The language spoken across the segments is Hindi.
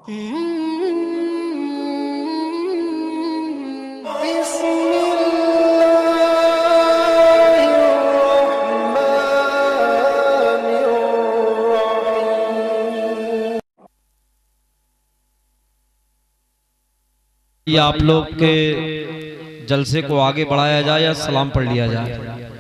ये आप लोग के जलसे को आगे बढ़ाया जाए या सलाम पढ़ लिया जाए?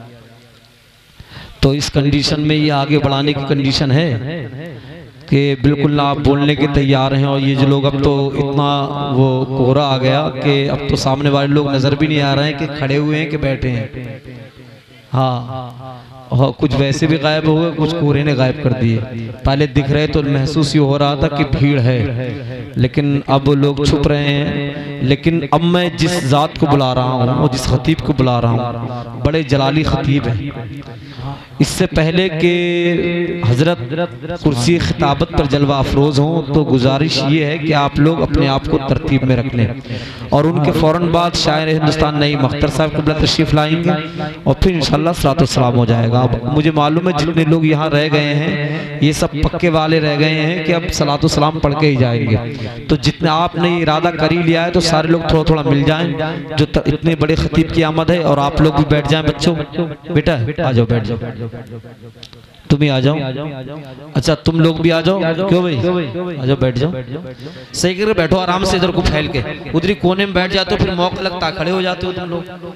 तो इस कंडीशन में ये आगे बढ़ाने की कंडीशन है कि बिल्कुल ना आप बोलने के तैयार हैं। और ये जो लोग अब तो इतना वो कोहरा आ गया कि अब तो सामने वाले लोग नजर भी नहीं आ रहे हैं कि खड़े हुए हैं कि बैठे हैं। हाँ, और कुछ वैसे भी गायब हो गए, कुछ कोहरे ने गायब कर दिए। पहले दिख रहे तो महसूस ये हो रहा था कि भीड़ है, लेकिन अब लोग छुप रहे हैं। लेकिन अब मैं जिस जात को बुला रहा हूँ और जिस खतीब को बुला रहा हूँ, बड़े जलाली खतीब है। इससे पहले कि हजरत कुर्सी खिताबत पर जलवा अफरोज हों तो गुजारिश ये है कि आप लोग अपने आप को तरतीब में रख लें। और उनके फ़ौरन बाद शायर हिंदुस्तान नईम अख्तर साहब क़िबला तशरीफ़ लाएंगे और फिर इंशाअल्लाह सलातो वस्सलाम हो जाएगा। अब मुझे मालूम है जितने लोग यहाँ रह गए हैं ये सब पक्के वाले रह गए हैं कि अब सलातो वस्सलाम पढ़ के ही जाएंगे। तो जितने आपने इरादा कर ही लिया है तो सारे लोग थोड़ा थोड़ा मिल जाएं। जो इतने बड़े खतीब की आमद है, और आप लोग भी बैठ जाएं। बच्चों बेटा आ जाओ, बैठ जाओ, तुम ही आ जाओ। अच्छा तुम लोग भी आ जाओ। क्यों भाई, आ जाओ, बैठ जाओ। सही करके बैठो आराम से, इधर को फैल के। उधरी कोने में बैठ जाते हो फिर मौका लगता, खड़े हो जाते हो तुम लोग।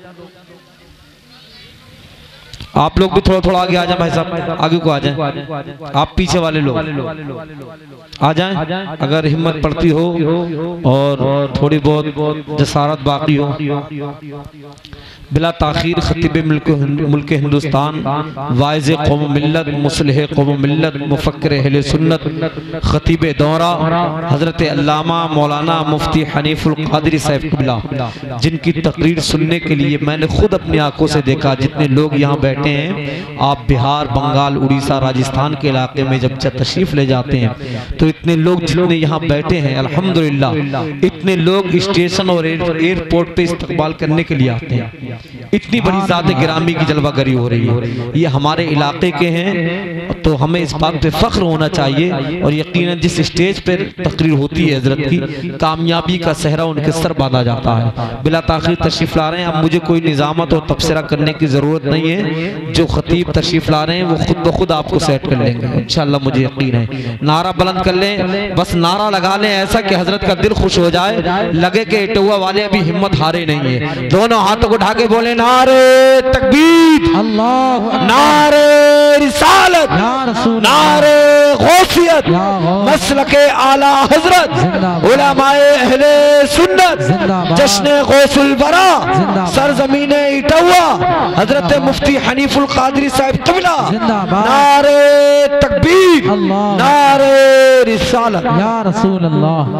आप लोग भी थोड़ा थोड़ा आगे आ जाए भाई साहब, आगे को आ जाए। आप पीछे वाले लोग आ जाएं अगर हिम्मत पड़ती हो और थोड़ी बहुत जसारत बाकी हो। बिला ताखीर खतीब मुल्क हिंदुस्तान, वाइज़ कौम मिल्लत, मुस्लिह कौम मिल्लत, मुफक्किर अहले सुन्नत, खतीब दौरा हज़रत अल्लामा मौलाना मुफ्ती हनीफुल क़ादरी साहब क़िबला, जिनकी तकरीर सुनने के लिए मैंने खुद अपनी आंखों से देखा। जितने लोग यहाँ बैठे हैं, आप बिहार, बंगाल, उड़ीसा, राजस्थान के इलाके में जब तशरीफ़ ले जाते हैं तो इतने लोग जितने यहाँ बैठे हैं अल्हम्दुलिल्लाह, इतने लोग स्टेशन और एयरपोर्ट पे इस्तकबाल करने के लिए आते हैं। इतनी बड़ी ज़ात गिरामी की जलवागरी हो रही है। ये हमारे इलाके के हैं तो हमें इस बात पे फख्र होना चाहिए। और यकीनन जिस स्टेज पर तकरीर होती है हजरत की, कामयाबी का सहरा उनके सर बांधा जाता है। बिला ताखीर तशरीफ ला रहे हैं। अब मुझे कोई निजामत और तबसरा करने की ज़रूरत नहीं है। जो खतीब तशरीफ ला रहे हैं वो खुद ब खुद आपको सेट कर लेंगे इंशाअल्लाह, मुझे यकीन है। नारा बुलंद कर लें, बस नारा लगा लें ऐसा कि हजरत का दिल खुश हो जाए, लगे कि इटौआ वाले अभी हिम्मत हारे नहीं है। दोनों हाथों को उठा के बोले नारे तकबीर, अल्लाह, नारे रिसालत, नारे गौसियत, मसलके आला हजरत, उलमाए अहले सुन्नत, जश्न गौसुल बरा, सरजमीने इटौआ, हजरत मुफ्ती हनीफुल क़ादरी साहब क़िबला, नारे तकबीर, नारे रिसालत, या रसूल अल्लाह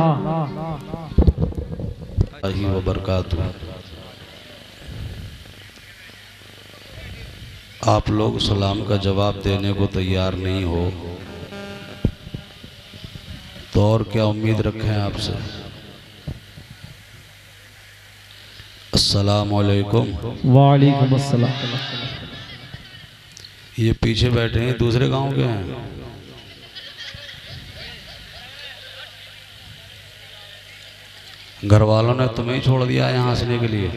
व बरकातहू। आप लोग सलाम का जवाब देने को तैयार नहीं हो तो और क्या उम्मीद रखें आपसे। अस्सलाम वालेकुम। वालेकुम अस्सलाम। ये पीछे बैठे हैं दूसरे गांव के हैं। घर वालों ने तुम्हें ही छोड़ दिया यहाँ हंसने के लिए।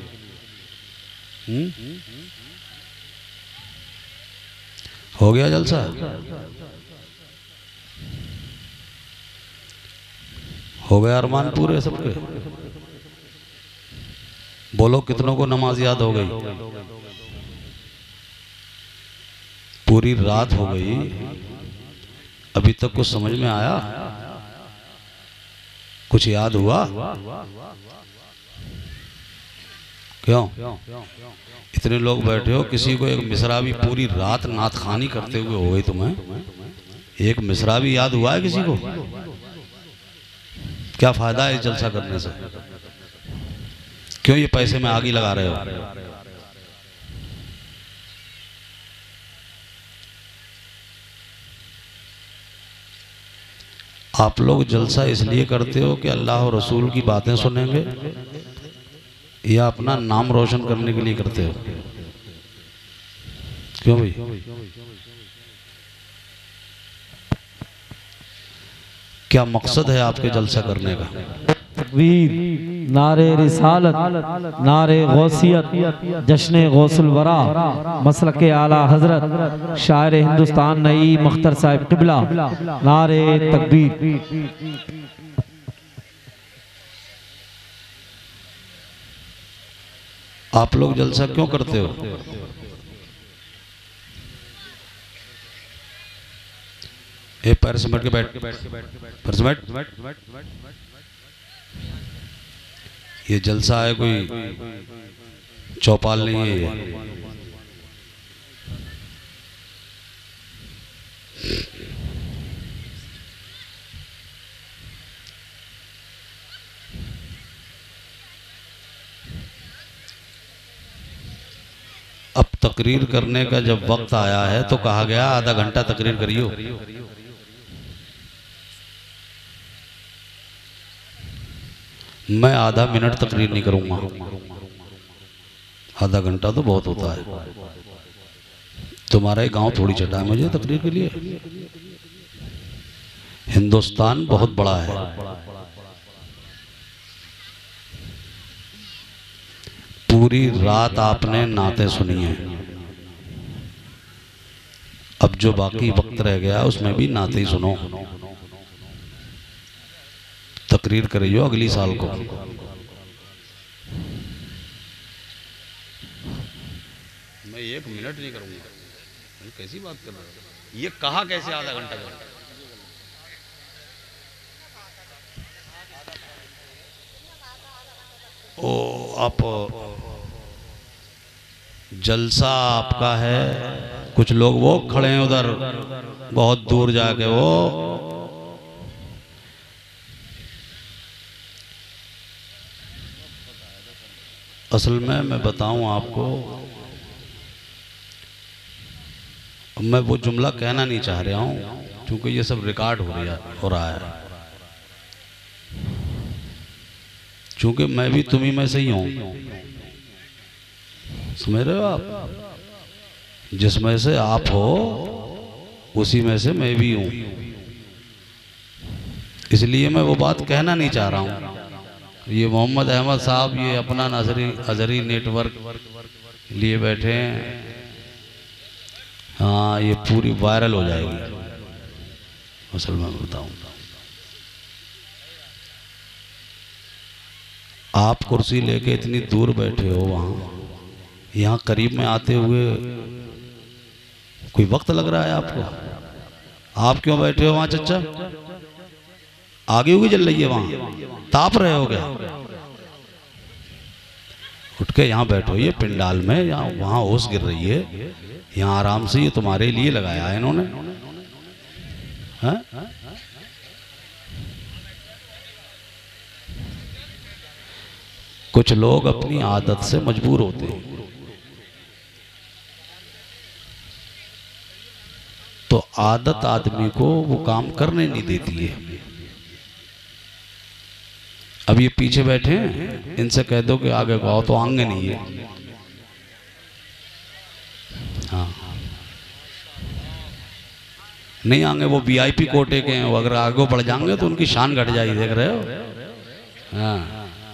हो गया जलसा? हो गया अरमान पूरे सबके? बोलो कितनों को नमाज याद हो गई? पूरी रात हो गई, अभी तक कुछ समझ में आया? कुछ याद हुआ? क्यों इतने लोग बैठे हो, किसी को एक मिसरा भी पूरी रात नात खानी करते हुए हो गई तुम्हें? एक मिसरा भी याद हुआ है किसी को? क्या फायदा है इस जलसा करने से? क्यों ये पैसे में आगी लगा रहे हो? आप लोग जलसा इसलिए करते हो कि अल्लाह और रसूल की बातें सुनेंगे या अपना नाम रोशन करने के लिए करते हो? क्यों भाई? क्या मकसद है आपके जलसा करने का? तकबीर, नारे रिसालत, नारे गौसियत, जश्न गौसुल वरा, मसलक आला हजरत शायर हिंदुस्तान नई मख्तर साहिब क़िबला, नारे तकबीर। आप लोग जलसा क्यों करते हो? ए पैर सिमट के बैठ, पैर सिमट। ये जलसा है, कोई चौपाल नहीं है ये। अब तकरीर करने का जब वक्त आया है तो कहा गया आधा घंटा तकरीर करियो। मैं आधा मिनट तकरीर नहीं करूंगा, आधा घंटा तो बहुत होता है। तुम्हारा ही गांव थोड़ी चटा है मुझे तकरीर के लिए। हिंदुस्तान बहुत बड़ा है। पूरी रात आपने नाते सुनी है, अब जो बाकी वक्त रह गया उसमें भी नाते ही सुनो। तकरीर करियो अगली साल को। मैं 1 मिनट नहीं करूंगा। कैसी बात कर रहे हो? ये कहा कैसे आधा घंटा? ओ आप जलसा आपका है, कुछ लोग वो खड़े हैं उधर बहुत दूर जाके। वो असल में मैं बताऊं आपको, मैं वो जुमला कहना नहीं चाह रहा हूं क्योंकि ये सब रिकॉर्ड हो रहा है। क्योंकि मैं भी तुम्ही में से ही हूं, समझ रहे हो आप? जिसमें से आप हो उसी में से मैं भी हूं। इसलिए मैं वो बात कहना नहीं चाह रहा हूं। ये मोहम्मद अहमद साहब ये अपना अजहरी नेटवर्क लिए बैठे हैं। हाँ, ये पूरी वायरल हो जाएगी। असल में बताऊं, आप कुर्सी लेके इतनी दूर बैठे हो, वहां यहाँ करीब में आते हुए कोई वक्त लग रहा है आपको? आप क्यों बैठे हो वहां? चच्चा आगे होगी जल रही है, वहां ताप रहे हो क्या? उठ के यहाँ बैठो, ये पिंडाल में, यहाँ वहां ओस गिर रही है, यहाँ आराम से। ये तुम्हारे लिए लगाया है इन्होंने, है? कुछ लोग अपनी आदत से मजबूर होते हैं, तो आदत आदमी को वो काम करने नहीं देती है। अब ये पीछे बैठे हैं, इनसे कह दो कि आगे आओ तो आएंगे नहीं है। हाँ, नहीं आएंगे, वो वीआईपी कोटे के हैं। वो अगर आगे बढ़ जाएंगे तो उनकी शान घट जाएगी, देख रहे हो? हाँ,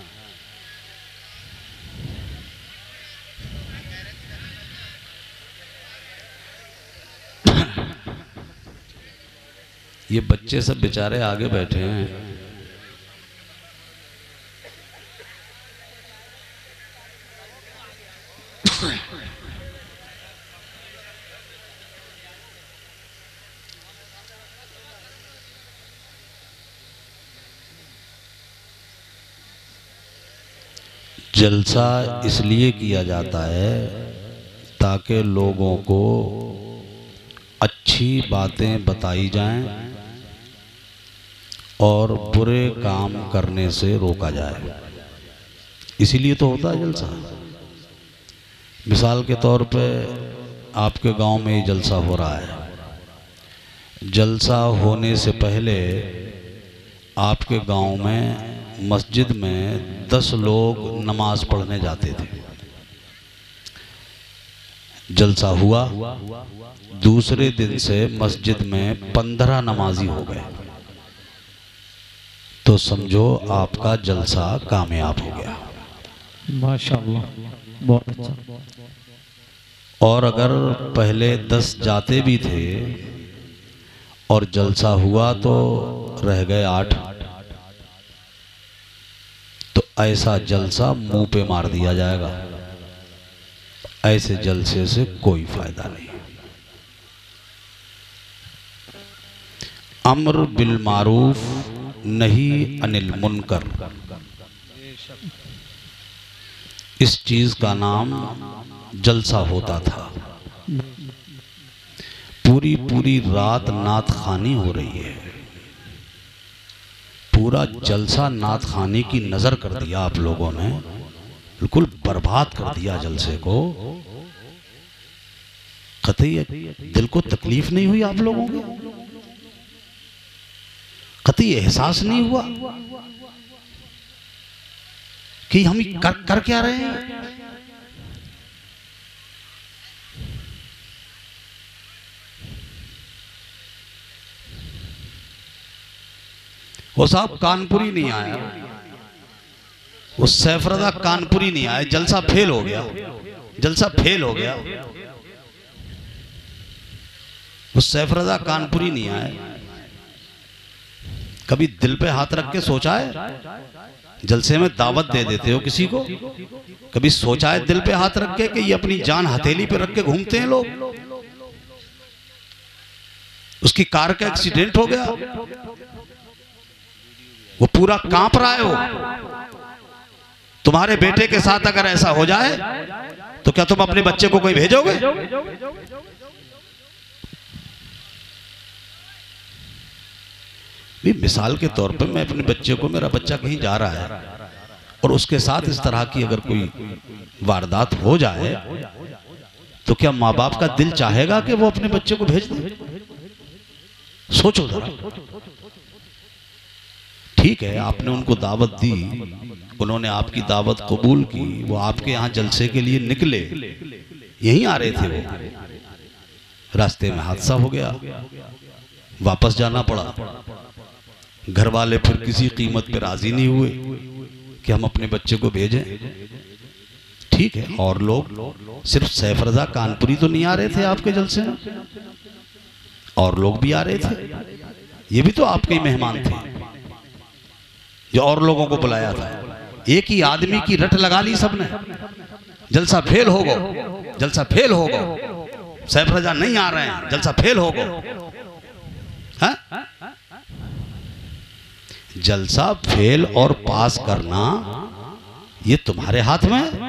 ये बच्चे सब बेचारे आगे बैठे हैं। जलसा इसलिए किया जाता है ताकि लोगों को अच्छी बातें बताई जाएं और बुरे काम करने से रोका जाए। इसीलिए तो होता है जलसा। मिसाल के तौर पे आपके गांव में ही जलसा हो रहा है। जलसा होने से पहले आपके गांव में मस्जिद में 10 लोग नमाज पढ़ने जाते थे। जलसा हुआ, दूसरे दिन से मस्जिद में 15 नमाजी हो गए। तो समझो आपका जलसा कामयाब हो गया। माशाअल्लाह, बहुत अच्छा। और अगर पहले 10 जाते भी थे और जलसा हुआ तो रह गए 8, तो ऐसा जलसा मुंह पे मार दिया जाएगा। ऐसे जलसे से कोई फायदा नहीं। अम्र बिल मारूफ नहीं अनिल मुनकर, इस चीज का नाम जलसा होता था। पूरी पूरी रात नात खानी हो रही है, पूरा जलसा नात खानी की नजर कर दिया आप लोगों ने, बिल्कुल बर्बाद कर दिया जलसे को। कतई दिल को तकलीफ नहीं हुई आप लोगों को? कतई एहसास नहीं हुआ कि हम कर क्या रहे हैं? वो साहब कानपुरी नहीं आया, वो सैफरदा कानपुरी नहीं आया, जलसा फेल हो गया, जलसा फेल हो गया। वो सैफरदा कानपुरी नहीं आया। कभी दिल पे हाथ रख के सोचा है? जलसे में दावत दे देते हो किसी को, कभी सोचा है दिल पे हाथ रख के कि ये अपनी जान हथेली पे रख के घूमते हैं लोग? उसकी कार का एक्सीडेंट हो गया, वो पूरा कांप रहा है। वो तुम्हारे बेटे के साथ अगर ऐसा हो जाए तो क्या तुम अपने बच्चे को कोई भेजोगे? भी मिसाल के तौर पर मैं अपने बच्चे को, मेरा बच्चा कहीं जा रहा है और उसके साथ इस तरह की अगर कोई वारदात हो जाए तो क्या माँ बाप का दिल चाहेगा कि वो अपने बच्चे को भेज दे? सोचो जरा। ठीक है, आपने उनको दावत दी, उन्होंने आपकी दावत कबूल की, वो आपके यहाँ जलसे के लिए निकले, यहीं आ रहे थे, वो रास्ते में हादसा हो गया, वापस जाना पड़ा। घर वाले फिर किसी कीमत पे राजी नहीं हुए कि हम अपने बच्चे को भेजें। ठीक है, और लोग, सिर्फ सैफरदा कानपुरी तो नहीं आ रहे थे आपके जलसे में, और लोग भी आ रहे थे। ये भी तो आपके ही मेहमान थे जो और लोगों को बुलाया था। एक ही आदमी की रट लगा ली सबने, जलसा फेल हो गो, जलसा फेल हो गो, सैफरदा नहीं आ रहे हैं, जलसा फेल हो गो। जलसा फेल और पास करना ये तुम्हारे हाथ में है।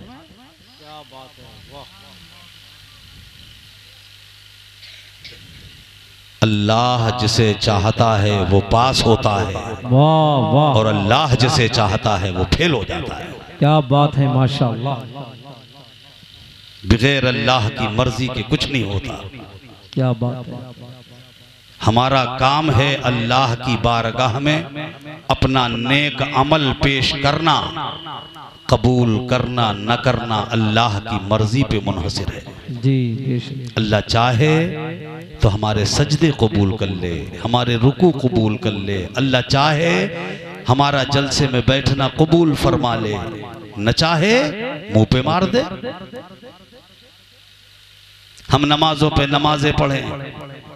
अल्लाह जिसे चाहता है वो पास होता है, वाह वाह, और अल्लाह जिसे चाहता है वो फेल हो जाता है। क्या बात है, माशाअल्लाह। बगैर अल्लाह की मर्जी के कुछ नहीं होता। क्या बात है। हमारा काम है अल्लाह की बारगाह में अपना नेक अमल पेश करना, कबूल करना न करना अल्लाह की मर्जी पे मुनहसिर है जी। अल्लाह चाहे तो हमारे सजदे कबूल कर ले, हमारे रुकू कबूल कर ले। अल्लाह चाहे हमारा जलसे में बैठना कबूल फरमा ले, न चाहे मुंह पे मार दे। हम नमाजों पे नमाजें पढ़ें,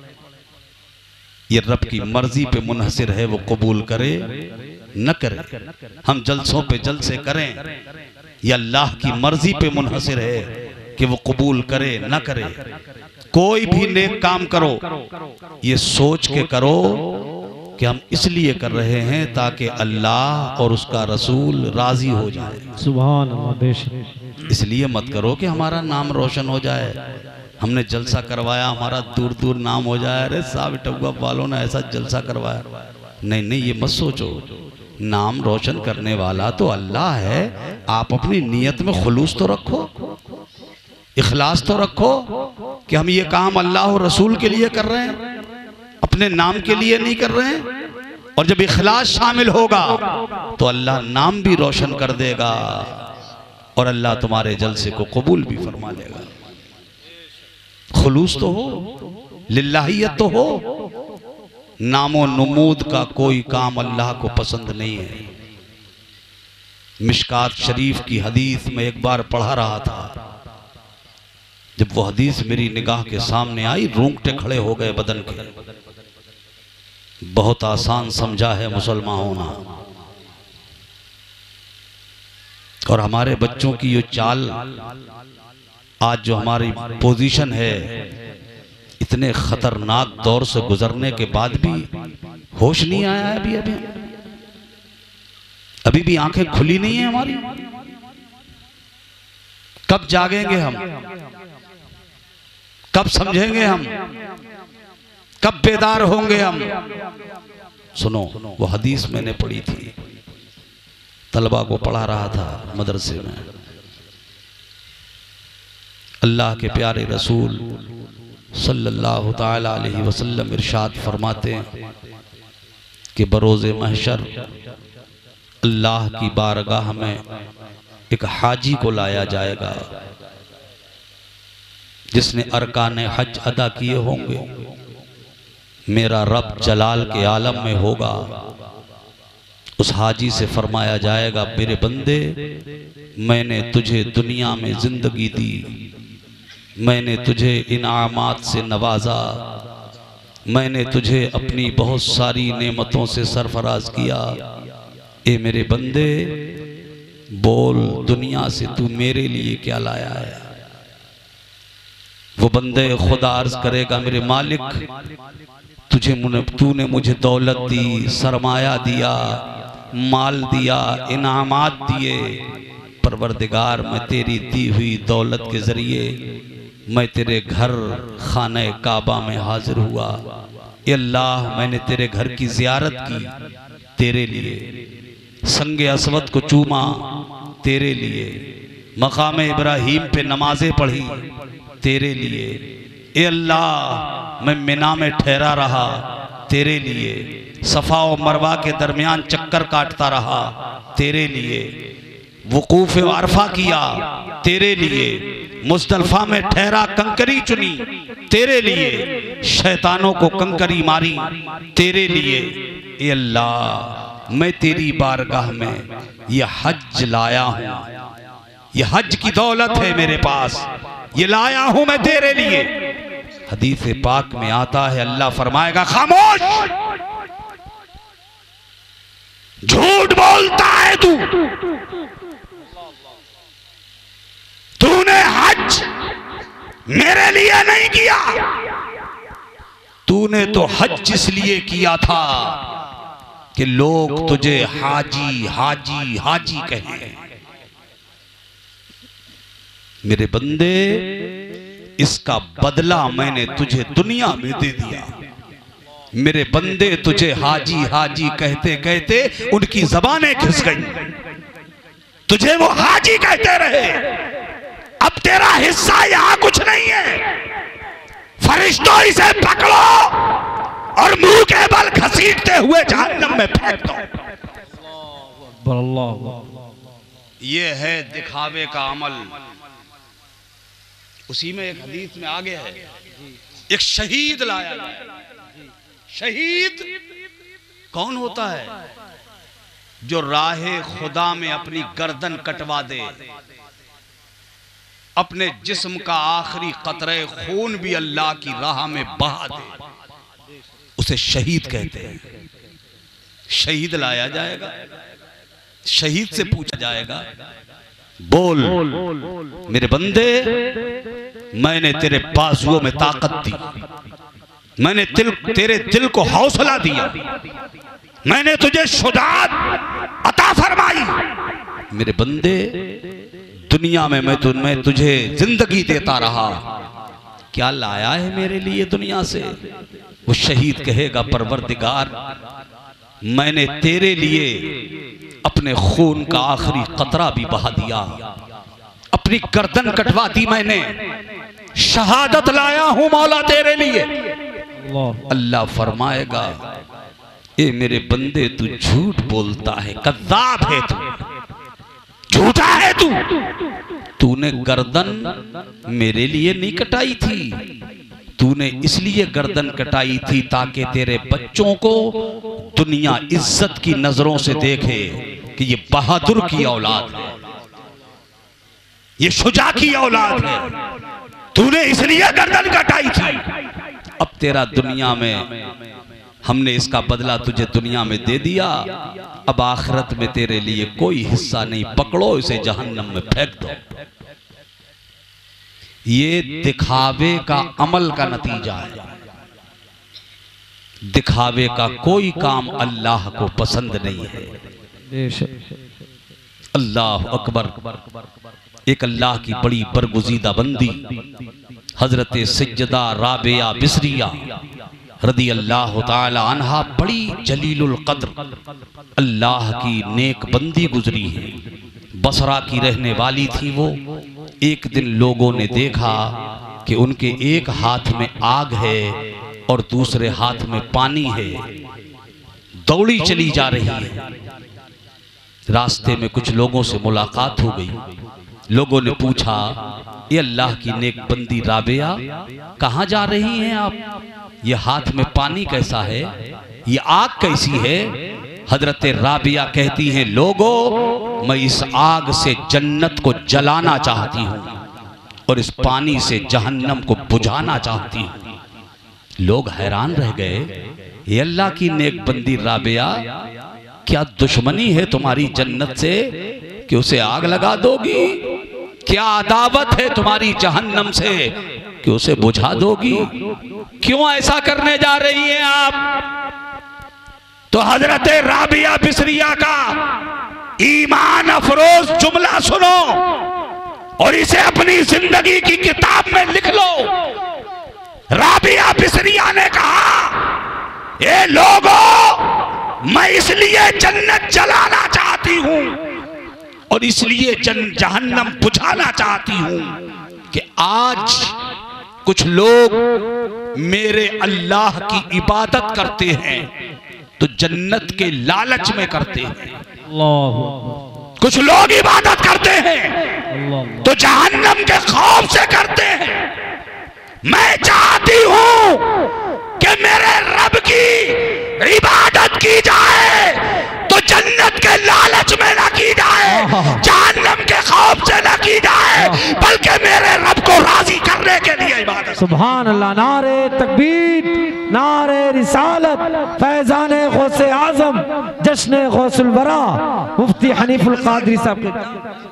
ये रब की मर्जी पे मुनहसिर है, वो कबूल करे न करे। हम जलसों पे जलसे करें, ये अल्लाह की मर्जी पे मुनहसिर है कि वो कबूल करे न करे। कोई भी नेक काम करो, ये सोच के करो कि हम इसलिए कर रहे हैं ताकि अल्लाह और उसका रसूल राजी हो जाए। सुभान अल्लाह, बेशक। इसलिए मत करो कि हमारा नाम रोशन हो जाए, हमने जलसा करवाया हमारा दूर दूर नाम हो जाए, अरे साहब टब्बा वालों ने ऐसा जलसा करवाया। नहीं नहीं, ये मत सोचो। नाम रोशन करने वाला तो अल्लाह है। आप अपनी नीयत में खुलूस तो रखो, इखलास तो रखो कि हम ये काम अल्लाह और रसूल के लिए कर रहे हैं, अपने नाम के लिए नहीं कर रहे हैं। और जब इखलास शामिल होगा तो अल्लाह नाम भी रोशन कर देगा और अल्लाह तुम्हारे जलसे को कबूल भी फरमा लेगा। खुलूस तो हो, लिल्लाहियत तो हो, नामो नमूद का कोई काम अल्लाह को पसंद नहीं है। मिशकात शरीफ की हदीस में एक बार पढ़ा रहा था, जब वो हदीस मेरी निगाह के सामने आई रोंगटे खड़े हो गए बदन के। बहुत आसान समझा है मुसलमान होना, और हमारे बच्चों की ये चाल, आज जो हमारी पोजीशन है, इतने खतरनाक दौर से गुजरने के बाद भी होश नहीं आया है। अभी भी आंखें खुली नहीं है हमारी। कब जागेंगे हम? कब समझेंगे हम? कब बेदार होंगे हम? सुनो, वो हदीस मैंने पढ़ी थी, तलबा को पढ़ा रहा था मदरसे में। अल्लाह के प्यारे रसूल सल्लल्लाहु ताला अलैहि वसल्लम इरशाद फरमाते हैं कि बरोज़े महशर अल्लाह की बारगाह में एक हाजी को लाया जाएगा जिसने अरकान हज अदा किए होंगे। मेरा रब जलाल के आलम में होगा। उस हाजी से फरमाया जाएगा, मेरे बंदे, मैंने तुझे दुनिया में जिंदगी दी, मैंने तुझे इनामात से नवाजा, मैंने तुझे अपनी बहुत सारी नेमतों से सरफराज किया। ए मेरे बंदे, बोल दुनिया से तू मेरे लिए क्या लाया है? वो बंदे खुदा अर्ज करेगा, मेरे मालिक, तूने मुझे दौलत दी, सरमाया दिया, माल दिया, इनामात दिए। परवरदिगार, मैं तेरी दी हुई दौलत के जरिए मैं तेरे घर खाने काबा में हाजिर हुआ। ए अल्लाह, मैंने तेरे घर की जियारत की तेरे लिए, संगे असवद को चूमा तेरे लिए, मकाम इब्राहीम पे नमाजें पढ़ी तेरे लिए। ए अल्लाह, मैं मिना में ठहरा रहा तेरे लिए, सफा और मरवा के दरमियान चक्कर काटता रहा तेरे लिए, वकूफ अरफा किया तेरे लिए, मुज़दलिफा में ठहरा कंकरी चुनी तेरे लिए, शैतानों को कंकरी मारी तेरे लिए। ए अल्लाह, मैं तेरी बारगाह में ये हज लाया हूँ, ये हज की दौलत है मेरे पास, ये लाया हूं मैं तेरे लिए। हदीस पाक में आता है, अल्लाह फरमाएगा, खामोश, झूठ बोलता है तू, तूने हज मेरे लिए नहीं किया, तूने तो हज इसलिए किया था कि लोग तुझे हाजी हाजी हाजी कहें। मेरे बंदे, इसका बदला मैंने तुझे दुनिया में दे दिया। मेरे बंदे, तुझे हाजी हाजी कहते कहते उनकी जबानें खिस गई, तुझे वो हाजी कहते रहे। अब तेरा हिस्सा यहां कुछ नहीं है। फरिश्तों, इसे पकड़ो और मुंह के बल घसीटते हुए जहन्नम में फेंक दो। ये है दिखावे का अमल। उसी में एक हदीस में आगे है, एक शहीद लाया गया। शहीद कौन होता है? जो राहे खुदा में अपनी गर्दन कटवा दे, अपने जिस्म का आखिरी कतरे खून भी अल्लाह की राह में बहा दे, उसे शहीद कहते हैं। शहीद लाया जाएगा, शहीद से पूछा जाएगा, बोल मेरे बंदे, मैंने तेरे बाजुओं में ताकत दी, मैंने तेरे दिल को हौसला दिया, मैंने तुझे शुजाअत अता फरमाई। मेरे बंदे, दुनिया में मैं तुझे जिंदगी देता रहा, क्या लाया है मेरे लिए दुनिया से? वो शहीद कहेगा, परवरदिगार, मैंने तेरे लिए अपने खून का आखिरी कतरा भी बहा दिया, अपनी गर्दन कटवा दी मैंने, शहादत लाया हूं मौला तेरे लिए। अल्लाह फरमाएगा, ए मेरे बंदे, तू झूठ बोलता है, कज़्ज़ाब है तू, झूठा है तूने गर्दन मेरे लिए नहीं कटाई थी, तूने इसलिए गर्दन कटाई थी ताकि तेरे बच्चों को दुनिया इज्जत की नजरों से देखे कि ये बहादुर की औलाद है, ये शुजा की औलाद है। तूने इसलिए गर्दन कटाई थी। अब तेरा दुनिया में हमने इसका बदला तुझे दुनिया में दे दिया। अब आखिरत में तेरे लिए कोई हिस्सा नहीं, पकड़ो इसे जहन्नम में फेंक दो। ये दिखावे का अमल का नतीजा है। दिखावे का कोई काम अल्लाह को पसंद नहीं है। अल्लाह अकबर। एक अल्लाह की बड़ी बरगुजीदा बंदी हजरत सज्जदा राबिया बिसरिया रदी अल्लाह ताला अन्हा, बड़ी जलीलुल कद्र अल्लाह की नेक बंदी गुजरी है। बसरा की रहने वाली थी वो। एक दिन लोगों ने देखा कि उनके एक हाथ में आग है और दूसरे हाथ में पानी है। दौड़ी चली जा रही है। रास्ते में कुछ लोगों से मुलाकात हो गई। लोगों ने पूछा, ये अल्लाह की नेक बंदी राबिया, कहाँ जा रही हैं आप? ये हाथ में पानी कैसा है? ये आग कैसी है? हजरत राबिया कहती हैं, लोगों, मैं इस आग से जन्नत को जलाना चाहती हूँ और इस पानी से जहन्नम को बुझाना चाहती हूँ। लोग हैरान रह गए, ये अल्लाह की नेक बंदी राबिया, क्या दुश्मनी है तुम्हारी जन्नत से कि उसे आग लगा दोगी? क्या अदावत है तुम्हारी जहन्नम से कि उसे बुझा दोगी? क्यों ऐसा करने जा रही हैं आप? तो हजरत राबिया बिसरिया का ईमान अफरोज जुमला सुनो और इसे अपनी जिंदगी की किताब में लिख लो। राबिया बिसरिया ने कहा, ये लोगों, मैं इसलिए जन्नत जलाना चाहती हूं और इसलिए जहन्नम बुझाना चाहती हूं कि आज कुछ लोग मेरे अल्लाह की इबादत करते हैं तो जन्नत के लालच में करते हैं। कुछ लोग इबादत करते हैं तो जहन्नम के खौफ से करते हैं। मैं चाहती हूं कि मेरे रब की इबादत की जाए तो जन्नत के लालच में न की जाए, जहन्नम के खौफ से न की जाए, बल्कि मेरे रब को राजी करने के लिए इबादत। सुभान अल्लाह। नारे तकबीर, नारे रिसालत, फैजाने गौसे आजम, जश्न गौसुल वरा, मुफ्ती हनीफुल कादरी साहब के।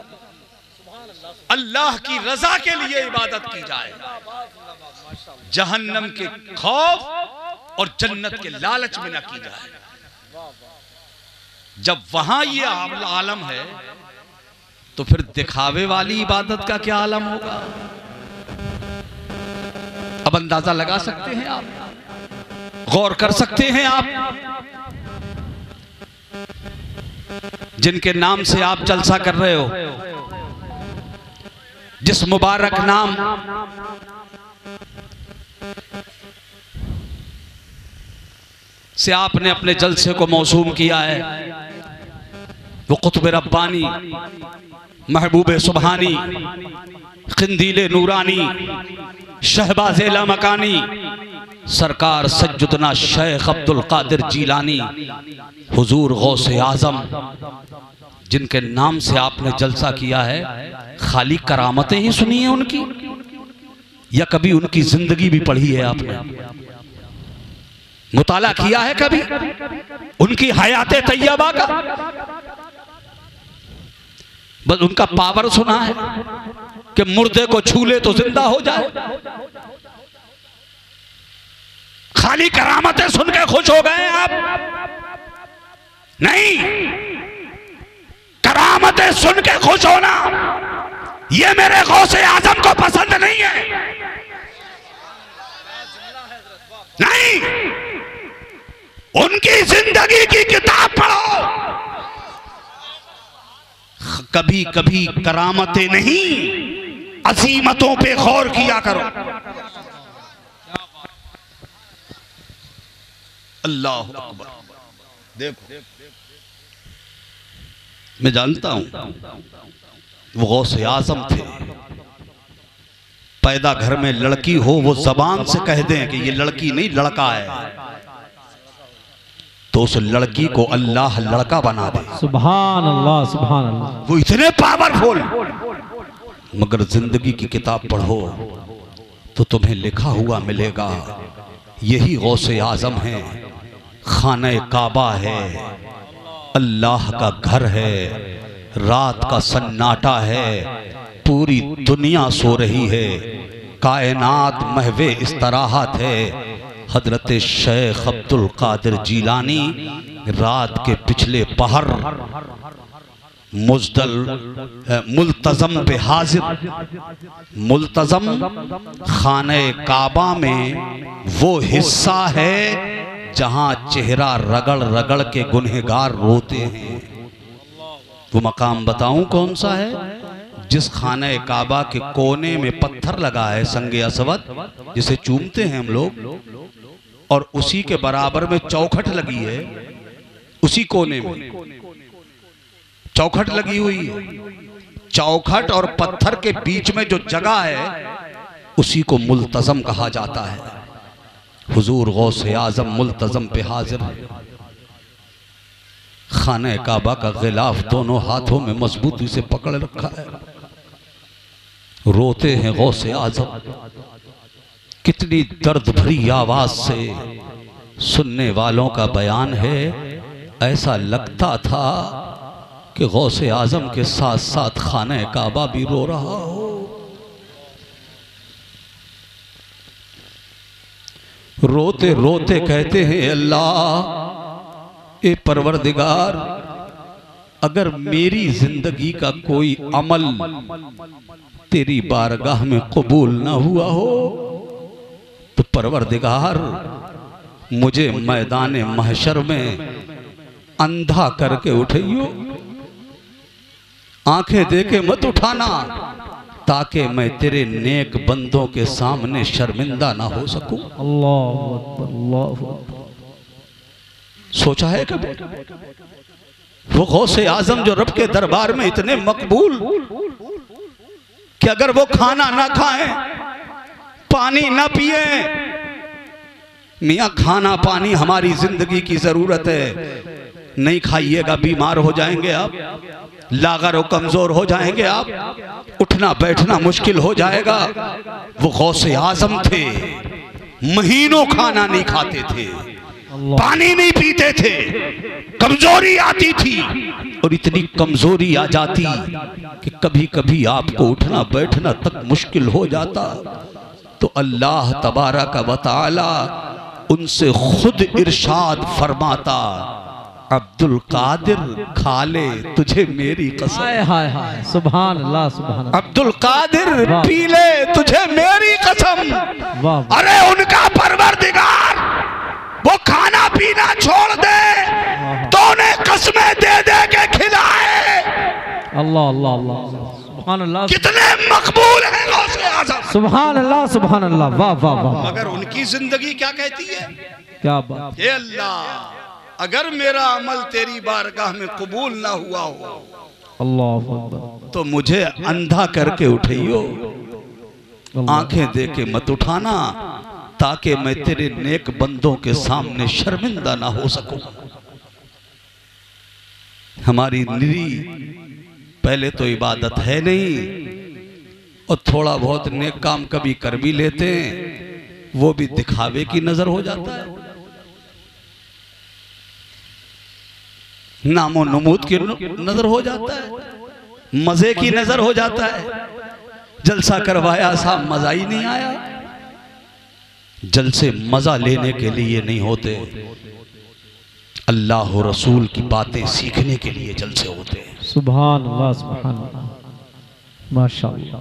अल्लाह की रजा के लिए इबादत की जाए, जहन्नम के खौफ और जन्नत के लालच में न की जाए। जब वहां ये आलम है तो फिर दिखावे वाली इबादत का क्या आलम होगा? अब अंदाजा लगा सकते हैं आप, गौर कर सकते हैं आप। जिनके नाम से आप जलसा कर रहे हो, जिस मुबारक नाम से आपने अपने जलसे को मौसूम किया है, वो कुतुब रब्बानी, महबूब सुबहानी, खिंदीले नूरानी, शहबाज़े लामकानी, सरकार सज्जुदना शेख अब्दुल कादिर जीलानी, हुजूर गौसे आजम, जिनके नाम से आपने जलसा किया है, खाली करामतें ही सुनी है उनकी या कभी उनकी जिंदगी भी पढ़ी है आपने? मुताला किया है कभी उनकी हयाते तैयबा का? बस उनका पावर सुना है कि मुर्दे को छू ले तो जिंदा हो जाए। खाली करामतें सुन के खुश हो गए आप? नहीं, करामतें सुन के खुश होना ये मेरे गौसे आजम को पसंद नहीं है। नहीं, उनकी जिंदगी की किताब पढ़ो। कभी कभी करामतें नहीं, अजीमतों पे गौर किया करो। अल्लाह अकबर। देखो, मैं जानता हूं वो गौसे आजम थे, पैदा घर में लड़की हो वो जबान से कह दें कि ये लड़की नहीं लड़का है, तो उस लड़की को अल्लाह लड़का बना दे। सुभान अल्लाह, सुभान अल्लाह। वो इतने पावरफुल। मगर जिंदगी की किताब पढ़ो तो तुम्हें लिखा हुआ मिलेगा, यही गौसे आजम है, खाने काबा है, अल्लाह का घर है, रात का सन्नाटा है, पूरी दुनिया सो रही है, कायनात महवे इस्तराहत है। हजरत शेख अब्दुल कादिर जीलानी रात के पिछले पहर मुल्तज़म पे हाजिर, मुल्तज़म खाने काबा में वो हिस्सा है जहां चेहरा रगड़ रगड़ के गुनहगार रोते हैं। वो मकाम बताऊं कौन सा है? जिस खाने काबा के कोने में पत्थर लगा है संगे असवद, जिसे चूमते हैं हम लोग, और उसी के बराबर में चौखट लगी है। उसी कोने में चौखट लगी हुई है। चौखट और पत्थर के बीच में जो जगह है उसी को मुल्तज़म कहा जाता है। हुजूर गौसे आजम मुल्तज़म पे हाजिर है। खाने काबा का गिलाफ दोनों हाथों में मजबूती से पकड़ रखा है। रोते हैं गौसे आजम, कितनी दर्द भरी आवाज से सुनने वालों का बयान है। ऐसा लगता था कि गौसे आजम के साथ साथ खाने काबा भी रो रहा हो। रोते रोते कहते हैं, अल्लाह ए परवरदिगार, अगर मेरी जिंदगी का कोई अमल तेरी बारगाह में कबूल ना हुआ हो तो परवरदिगार मुझे मैदान महशर में अंधा करके उठाइयो, आंखें देके मत उठाना, ताकि मैं तेरे नेक बंदों के सामने शर्मिंदा ना हो सकूं। अल्लाह अकबर, अल्लाह अकबर। सोचा है कभी? वो गौसे आजम जो रब के दरबार में इतने मकबूल कि अगर वो खाना ना खाएं, पानी ना पिए, मियां खाना पानी हमारी जिंदगी की जरूरत है, नहीं खाइएगा बीमार हो जाएंगे आप, लागर और कमजोर हो जाएंगे आप, उठना बैठना मुश्किल हो जाएगा। वो गौसे आजम थे, महीनों खाना नहीं खाते थे, पानी नहीं पीते थे, कमजोरी आती थी, और इतनी कमजोरी आ जाती कि कभी कभी आपको उठना बैठना तक मुश्किल हो जाता। तो अल्लाह तबारक व तआला उनसे खुद इरशाद फरमाता, अब्दुल कादिर खा ले तुझे मेरी कसम। हाय हाय हाय, सुभान अल्लाह, सुभान अल्लाह। अब्दुल कादिर पी ले तुझे मेरी कसम। वाह। अरे उनका परवरदिगार वो खाना पीना छोड़ दे तो उन्हें कसमें दे दे के खिलाए। अल्लाह अल्लाह अल्लाह, सुभान अल्लाह। कितने मकबूल हैं गौसे आज़म। सुभान अल्लाह, सुभान अल्लाह। वाह वाह वाह। मगर उनकी जिंदगी क्या कहती है? क्या बात। हे अल्लाह, अगर मेरा अमल तेरी बारगाह में कबूल ना हुआ हो अल्लाह अकबर, तो मुझे अंधा करके उठाइयो, आंखें दे के मत उठाना, ताकि मैं तेरे नेक बंदों के सामने शर्मिंदा ना हो सकूं। हमारी निरी पहले तो इबादत है नहीं, और थोड़ा बहुत नेक काम कभी कर भी लेते हैं, वो भी दिखावे की नजर हो जाता है, नामो नमूद की नजर हो जाता है, मजे की नजर हो जाता है। जलसा करवाया साहब, मजा ही नहीं आया। जलसे मजा लेने के लिए नहीं होते, अल्लाह और रसूल की बातें सीखने के लिए जलसे होते हैं। सुभान अल्लाह, सुभान अल्लाह, माशाअल्लाह।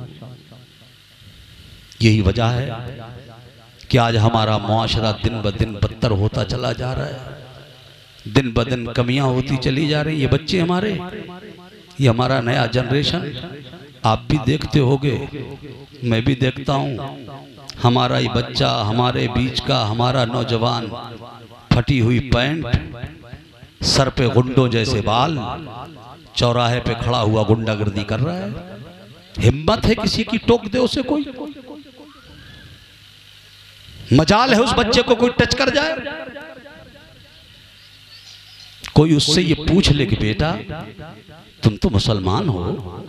यही वजह है कि आज हमारा मुआशरा दिन ब दिन बदतर होता चला जा रहा है, दिन ब दिन कमियां होती चली जा रही। ये बच्चे हमारे, ये हमारा नया जनरेशन, आप भी देखते होगे, मैं भी देखता हूँ। हमारा ही बच्चा, हमारे बीच का हमारा नौजवान, फटी हुई पैंट, सर पे गुंडों जैसे बाल, चौराहे पे खड़ा हुआ गुंडागर्दी कर रहा है। हिम्मत है किसी की टोक दे उसे कोई? मजाल है उस बच्चे को कोई टच कर जाए, कोई उससे ये पूछ ले कि बेटा तुम तो मुसलमान हो,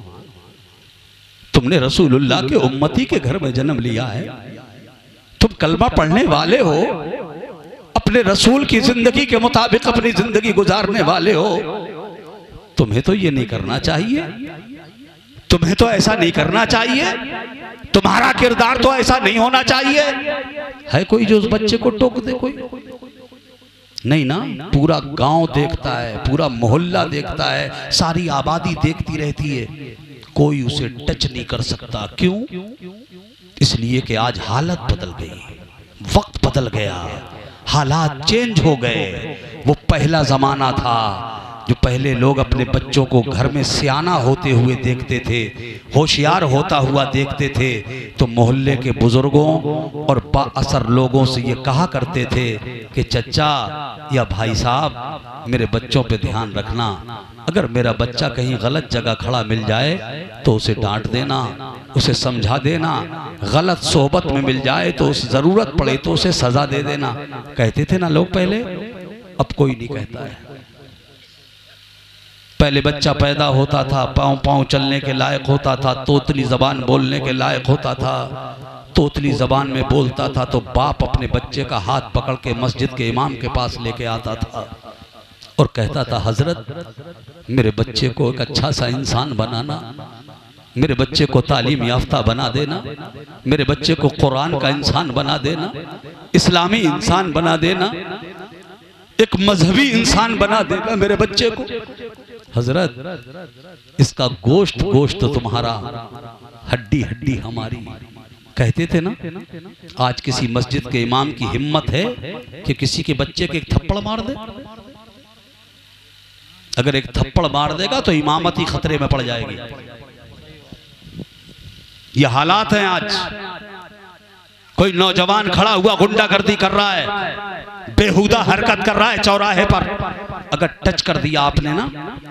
तुमने रसूलुल्लाह के उम्मती के घर में जन्म लिया है, तुम कलमा पढ़ने वाले हो, अपने रसूल की जिंदगी के मुताबिक अपनी जिंदगी गुजारने वाले हो, तुम्हें तो ये नहीं करना चाहिए, तुम्हें तो ऐसा नहीं करना चाहिए, तुम्हारा किरदार तो ऐसा नहीं होना चाहिए। है कोई जो उस बच्चे को टोक दे? कोई नहीं ना। पूरा गांव देखता है, पूरा मोहल्ला देखता है, सारी आबादी देखती रहती है, कोई उसे टच नहीं कर सकता। क्यों? इसलिए कि आज हालत बदल गई, वक्त बदल गया, हालात चेंज हो गए। वो पहला जमाना था जो पहले लोग अपने बच्चों को घर में सियाना होते हुए देखते थे, होशियार होता हुआ देखते थे, तो मोहल्ले के बुजुर्गों और बाअसर लोगों से ये कहा करते थे कि चचा या भाई साहब मेरे बच्चों पे ध्यान रखना, अगर मेरा बच्चा कहीं गलत जगह खड़ा मिल जाए तो उसे डांट देना, उसे समझा देना, गलत सोहबत में मिल जाए तो उसे जरूरत पड़े तो उसे सजा दे देना। कहते थे ना लोग पहले, अब कोई नहीं कहता है। पहले बच्चा पैदा होता था, पाँव पाँव चलने के लायक होता था, तोतली जबान बोलने के लायक होता था, तोतली जबान में बोलता था तो बाप अपने बच्चे का हाथ पकड़ के मस्जिद के इमाम के पास लेके आता था और कहता था हजरत मेरे बच्चे को एक अच्छा सा इंसान बनाना, मेरे बच्चे को तालीम याफ्ता बना देना, मेरे बच्चे को कुरान का इंसान बना देना, इस्लामी इंसान बना देना, एक मजहबी इंसान बना देना मेरे बच्चे को। हजरत इसका गोश्त गोश्त तुम्हारा, हड्डी हड्डी हमारी, कहते थे ना। आज किसी मस्जिद के इमाम की हिम्मत है कि किसी के बच्चे के एक थप्पड़ मार दे? अगर एक थप्पड़ मार देगा तो इमामत ही खतरे में पड़ जाएगी। ये हालात हैं आज। कोई नौजवान खड़ा हुआ गुंडागर्दी कर रहा है, बेहुदा हरकत कर रहा है चौराहे पर, अगर टच कर दिया आपने ना,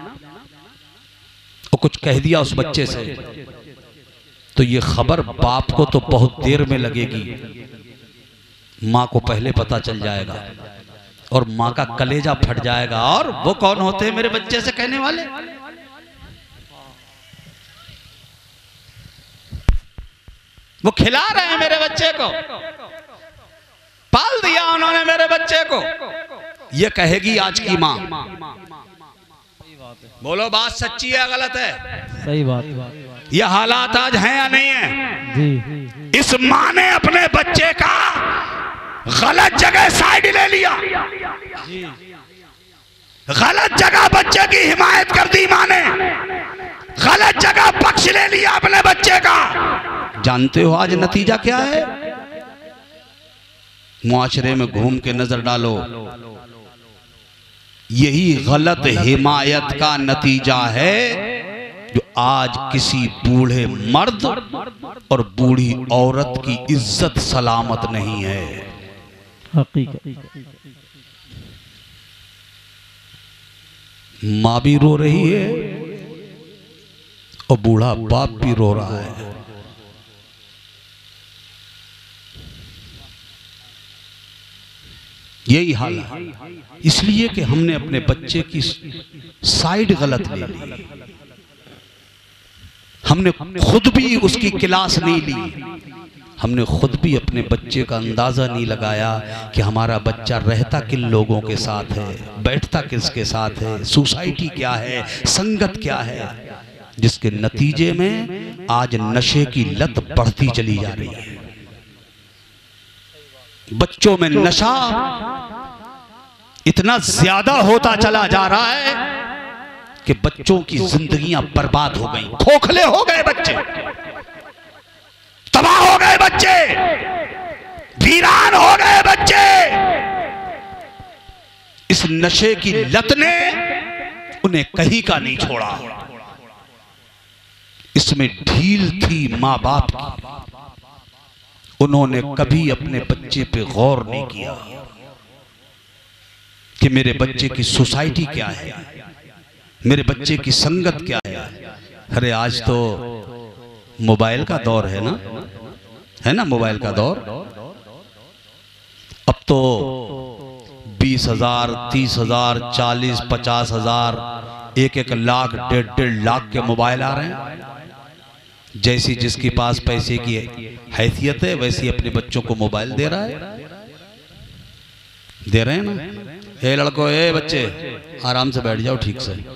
और कुछ कह दिया उस बच्चे से, तो ये खबर बाप को तो बहुत देर में लगेगी, माँ को पहले पता चल जाएगा और माँ का कलेजा फट जाएगा। और वो कौन होते हैं मेरे बच्चे से कहने वाले? वो खिला रहे हैं मेरे बच्चे को, पाल दिया उन्होंने मेरे बच्चे को। ये कहेगी आज की माँ। बोलो बात सच्ची है गलत है? सही बात। ये हालात आज हैं या नहीं है? जी। इस माँ ने अपने बच्चे का गलत जगह साइड ले लिया, गलत जगह बच्चे की हिमायत कर दी माँ ने, गलत जगह पक्ष ले लिया अपने बच्चे का। जानते हो आज नतीजा क्या है? मुआशरे में घूम के नजर डालो, यही गलत हिमायत का नतीजा है जो आज किसी बूढ़े मर्द और बूढ़ी औरत की इज्जत सलामत नहीं है। हकीकत। माँ भी रो रही है और बूढ़ा बाप भी रो रहा है। यही हाल है, इसलिए कि हमने अपने बच्चे की साइड गलत ले ली, हमने खुद भी उसकी क्लास नहीं ली, हमने खुद भी अपने बच्चे का अंदाजा नहीं लगाया कि हमारा बच्चा रहता किन लोगों के साथ है, बैठता किसके साथ है, सोसाइटी क्या है, संगत क्या है, जिसके नतीजे में आज नशे की लत बढ़ती चली जा रही है। बच्चों में नशा इतना ज्यादा होता चला जा रहा है कि बच्चों की जिंदगियां बर्बाद हो गई, खोखले हो गए बच्चे, तबाह हो गए बच्चे, वीरान हो गए बच्चे। इस नशे की लत ने उन्हें कहीं का नहीं छोड़ा। इसमें ढील थी मां बाप की, उन्होंने कभी अपने बच्चे पे गौर नहीं किया कि मेरे बच्चे की सोसाइटी क्या है, मेरे बच्चे की संगत क्या है। अरे आज तो मोबाइल का दौर है ना, है ना, मोबाइल का दौर। अब तो 20,000, 30,000, 40, 50,000, 1-1 लाख, 1.5 लाख के मोबाइल आ रहे हैं। जैसी जिसके पास पैसे की हैसियत है वैसी अपने बच्चों को मोबाइल दे रहा है। दे रहे हैं ना। ए लड़को, ए बच्चे, आराम से बैठ जाओ ठीक से।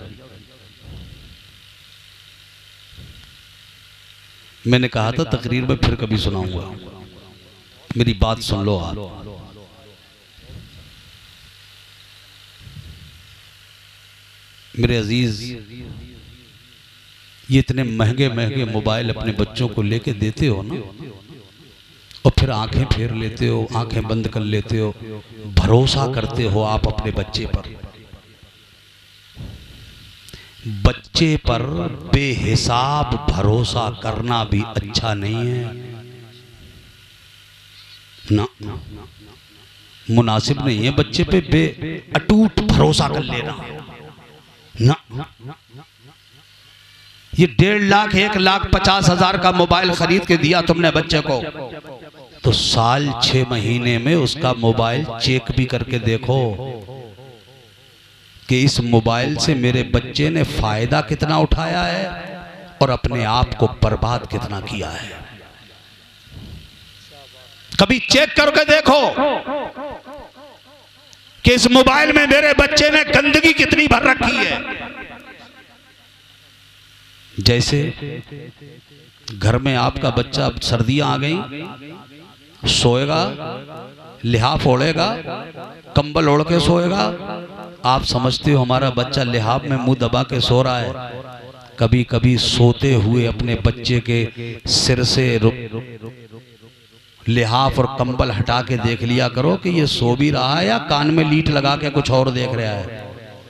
मैंने कहा था तकरीर में फिर कभी सुनाऊंगा, मेरी बात सुन लो आप। मेरे अजीज, ये इतने महंगे महंगे मोबाइल अपने बच्चों को लेके देते हो ना, और फिर आंखें फेर लेते हो, आंखें बंद कर लेते हो, भरोसा करते हो आप अपने बच्चे पर। बच्चे पर बेहिसाब भरोसा करना भी अच्छा नहीं है ना, मुनासिब नहीं है बच्चे पे अटूट भरोसा कर लेना ना। ये 1.5 लाख, 1,50,000 का मोबाइल खरीद के दिया तुमने बच्चे को, तो साल 6 महीने में उसका मोबाइल चेक भी करके देखो कि इस मोबाइल से मेरे बच्चे ने फायदा कितना उठाया है और अपने आप को बर्बाद कितना किया है। कभी चेक करके देखो कि इस मोबाइल में मेरे बच्चे ने गंदगी कितनी भर रखी है। जैसे घर में आपका बच्चा, अब सर्दियां आ गई, सोएगा, लिहाफ ओढ़ेगा, कंबल ओढ़ के सोएगा। आप समझते हो हमारा बच्चा लिहाफ में मुंह दबा के सो रहा है। कभी कभी सोते हुए अपने बच्चे के सिर से लिहाफ और कंबल हटा के देख लिया करो कि ये सो भी रहा है या कान में लीट लगा के कुछ और देख रहा है।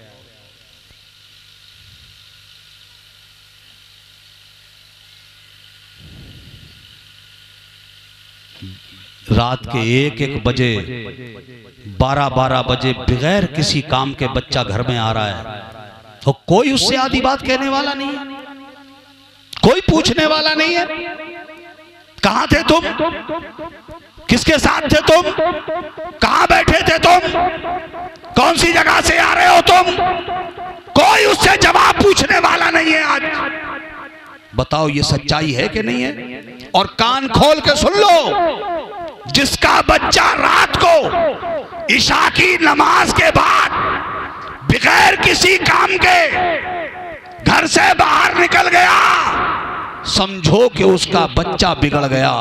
रात के 1-1 बजे, 12-12 बजे बगैर किसी काम के बच्चा घर में आ रहा है, तो कोई उससे आधी बात कहने वाला नहीं है, कोई पूछने वाला नहीं है। कहां थे तुम, किसके साथ थे तुम, कहां बैठे थे तुम, कौन सी जगह से आ रहे हो तुम, कोई उससे जवाब पूछने वाला नहीं है आज। बताओ ये सच्चाई है कि नहीं है? और कान खोल के सुन लो, जिसका बच्चा रात को इशा की नमाज के बाद बगैर किसी काम के घर से बाहर निकल गया, समझो कि उसका बच्चा बिगड़ गया।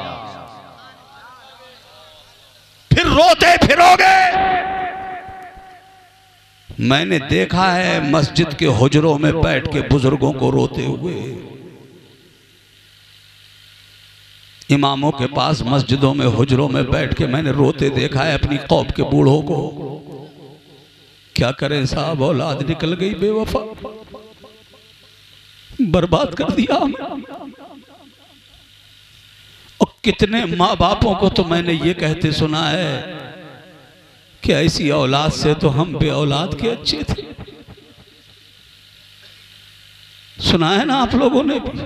फिर रोते फिरोगे। मैंने देखा है मस्जिद के हुजरों में बैठ के बुजुर्गों को रोते हुए, इमामों के पास मस्जिदों में हुजरों में बैठ के मैंने रोते देखा है अपनी कौम के बूढ़ों को। क्या करें साहब, औलाद निकल गई बेवफा, बर्बाद कर दिया। और कितने माँ बापों को तो मैंने ये कहते सुना है कि ऐसी औलाद से तो हम बे औलाद के अच्छे थे। सुना है ना आप लोगों ने भी।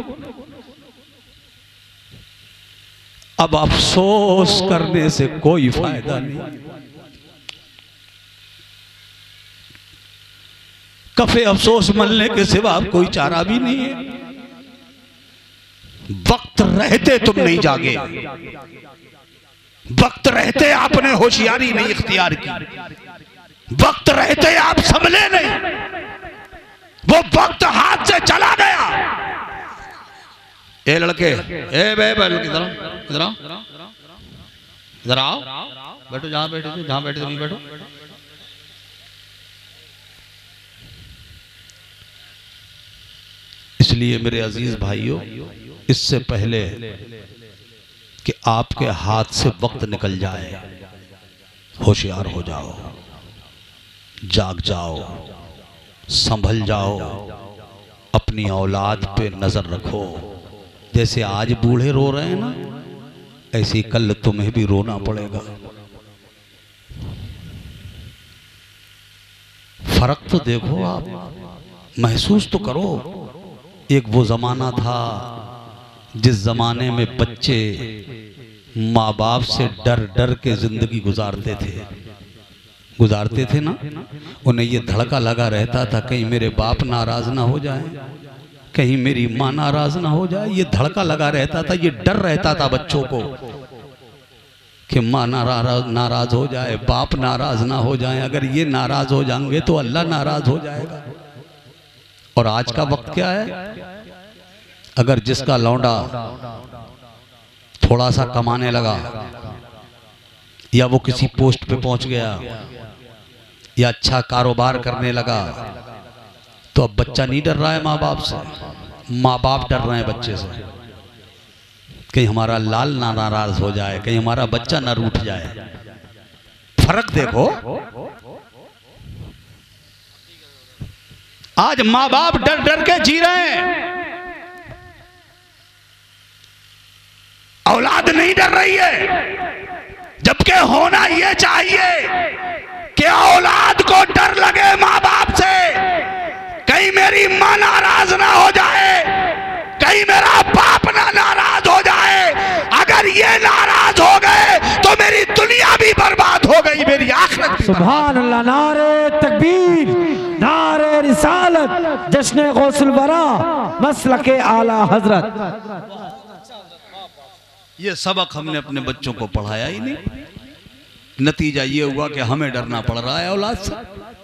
अब अफसोस करने से कोई फायदा नहीं, कफे अफसोस मलने के सिवा कोई चारा भी नहीं है। वक्त रहते तुम नहीं जागे, वक्त रहते आपने होशियारी नहीं इख्तियार की, वक्त रहते आप संभले नहीं, वो वक्त हाथ से चला गया। ए लड़के, ए बे इधर आओ, इधर आओ, बैठो, जहां बैठे थे, जहां बैठे थे वहीं बैठो। इसलिए मेरे अजीज भाइयों, इससे पहले कि आपके हाथ से वक्त निकल जाए, होशियार हो जाओ, जाग जाओ, संभल जाओ, अपनी औलाद पे नजर रखो। जैसे आज बूढ़े रो रहे हैं ना, ऐसे कल तुम्हें भी रोना पड़ेगा। फर्क तो देखो आप, महसूस तो करो। एक वो जमाना था जिस जमाने में बच्चे माँ बाप से डर डर के जिंदगी गुजारते थे ना, उन्हें ये धड़का लगा रहता था कहीं मेरे बाप नाराज ना हो जाए, कहीं मेरी माँ नाराज ना हो जाए। ये धड़का लगा रहता था, ये डर रहता था बच्चों को कि माँ नाराज हो जाए, बाप नाराज ना हो जाए। अगर ये नाराज हो जाएंगे तो अल्लाह नाराज हो जाएगा। और आज का वक्त क्या है, अगर जिसका लौंडा थोड़ा सा कमाने लगा या वो किसी पोस्ट पे पहुंच गया या अच्छा कारोबार करने लगा, तो अब बच्चा नहीं डर रहा है माँ बाप से, माँ बाप डर रहे हैं बच्चे से, कहीं हमारा लाल ना नाराज हो जाए, कहीं हमारा बच्चा ना रूठ जाए। फर्क देखो, आज माँ बाप डर डर के जी रहे हैं, औलाद नहीं डर रही है। जबकि होना यह चाहिए कि औलाद को डर लगे माँ बाप से, कहीं मेरी माँ नाराज ना हो जाए, कहीं मेरा बाप ना नाराज हो जाए। अगर ये नाराज हो गए तो मेरी दुनिया भी बर्बाद हो गई, मेरी आखिरत भी। सुभान अल्लाह, नारे तकबीर, नारे रिसालत, जश्न गौसुल वरा, मसलके आला हजरत। ये सबक हमने अपने बच्चों को पढ़ाया ही नहीं। नतीजा ये हुआ कि हमें डरना पड़ रहा है औलाद से।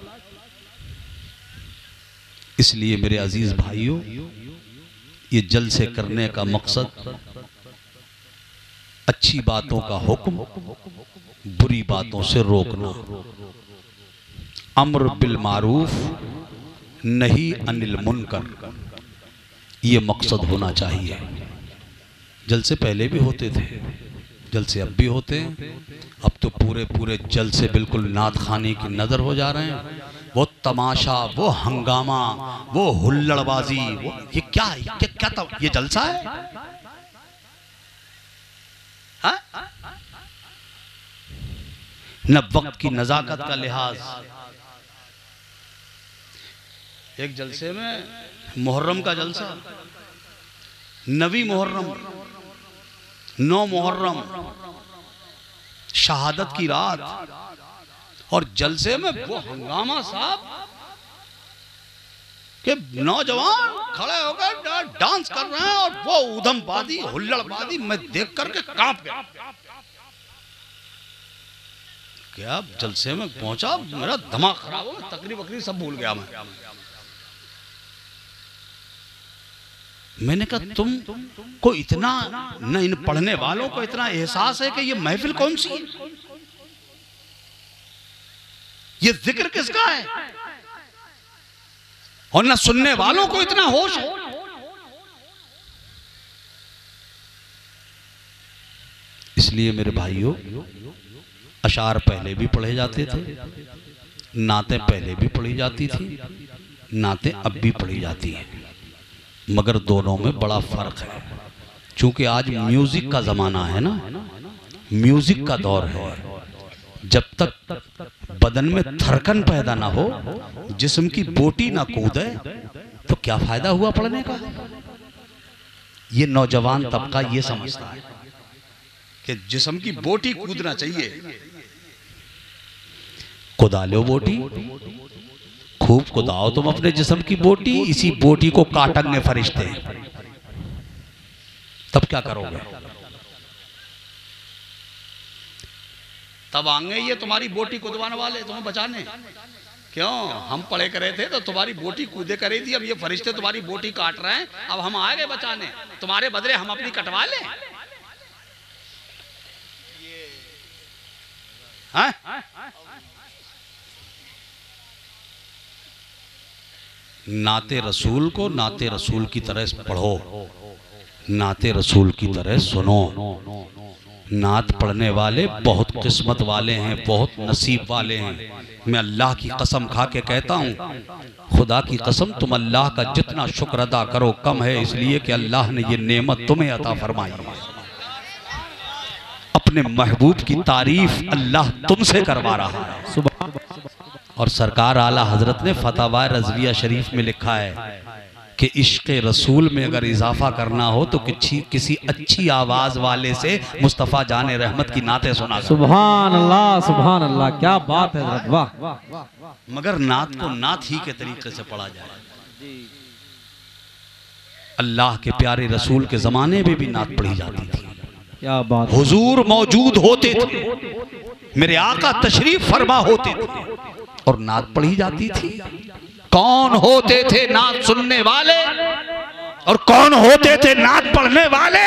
इसलिए मेरे अजीज भाइयों, ये जलसे करने का मकसद अच्छी बातों का हुक्म, बुरी बातों से रोकना, अम्र बिल मारूफ, नहीं अनिल मुनकर, ये मकसद होना चाहिए। जलसे पहले भी होते थे, जलसे अब भी होते हैं। अब तो पूरे पूरे जलसे बिल्कुल नात खाने की नजर हो जा रहे हैं। वो तमाशा, वो हंगामा, वो हुल्लड़बाजी, वो ये क्या है? क्या ये जलसा है? हा? न वक्त की नजाकत का लिहाज। एक जलसे में मुहर्रम का जलसा, नवी मुहर्रम, 9 मुहर्रम, शहादत की रात, और जलसे में वो हंगामा साहब कि नौजवान खड़े होकर डांस कर रहे हैं और वो ऊधमबाजी, हुल्लड़बाजी मैं देख करके कांप गया। क्या जलसे में पहुंचा, मेरा दिमाग खराब हो गया, तकरीर वकरीर सब भूल गया मैं। मैंने कहा तुम को इतना न इन पढ़ने वालों को इतना एहसास है कि ये महफिल कौन सी है, ये जिक्र किसका है, और न सुनने वालों को इतना होश है। इसलिए मेरे भाइयों, अशार पहले भी पढ़े जाते थे, नातें पहले भी पढ़ी जाती थी, नातें अब भी पढ़ी जाती हैं, मगर दोनों में बड़ा फर्क है। क्योंकि आज म्यूजिक का जमाना है ना, म्यूजिक का दौर है। जब तक बदन में थरकन पैदा ना हो, जिस्म की बोटी ना कूदे, तो क्या फायदा हुआ पढ़ने का। ये नौजवान तबका ये समझता है कि जिस्म की बोटी कूदना चाहिए। कुदा लो बोटी, खूब कुदाओ तुम अपने जिस्म की बोटी, इसी बोटी को काटेंगे फरिश्ते, तब क्या करोगे। तब आएंगे ये तुम्हारी बोटी कुदवाने वाले तुम्हें बचाने। क्यों, हम पढ़े करे थे तो तुम्हारी बोटी कूदे करे थी, अब ये फरिश्ते तुम्हारी बोटी काट रहे हैं, अब हम आ गए बचाने, तुम्हारे बदले हम अपनी कटवा लें। नाते रसूल को नाते रसूल की तरह पढ़ो, नाते रसूल की तरह सुनो। नात पढ़ने वाले बहुत किस्मत वाले हैं, बहुत नसीब वाले हैं। मैं अल्लाह की कसम खा के कहता हूँ, खुदा की कसम, तुम अल्लाह का जितना शुक्र अदा करो कम है, इसलिए कि अल्लाह ने ये नेमत तुम्हें अता फरमाई है। अपने महबूब की तारीफ अल्लाह तुमसे करवा रहा है। और सरकार आला हजरत ने फतवा रज़विया शरीफ में लिखा है कि इश्क़ रसूल में अगर इजाफा करना हो तो किसी अच्छी आवाज़ वाले से मुस्तफ़ा जाने रहमत की नातें सुना। सुभान अल्लाह, क्या बात है, वाह। मगर नात को नात ही के तरीके से पढ़ा जाए। अल्लाह के प्यारे रसूल के ज़माने में भी नात पढ़ी जाती थी। क्या बात। हुजूर मौजूद होते थे, मेरे आका तशरीफ फरमा होते थे और नात पढ़ी जाती थी। कौन होते थे नात सुनने वाले और कौन होते थे नात पढ़ने वाले?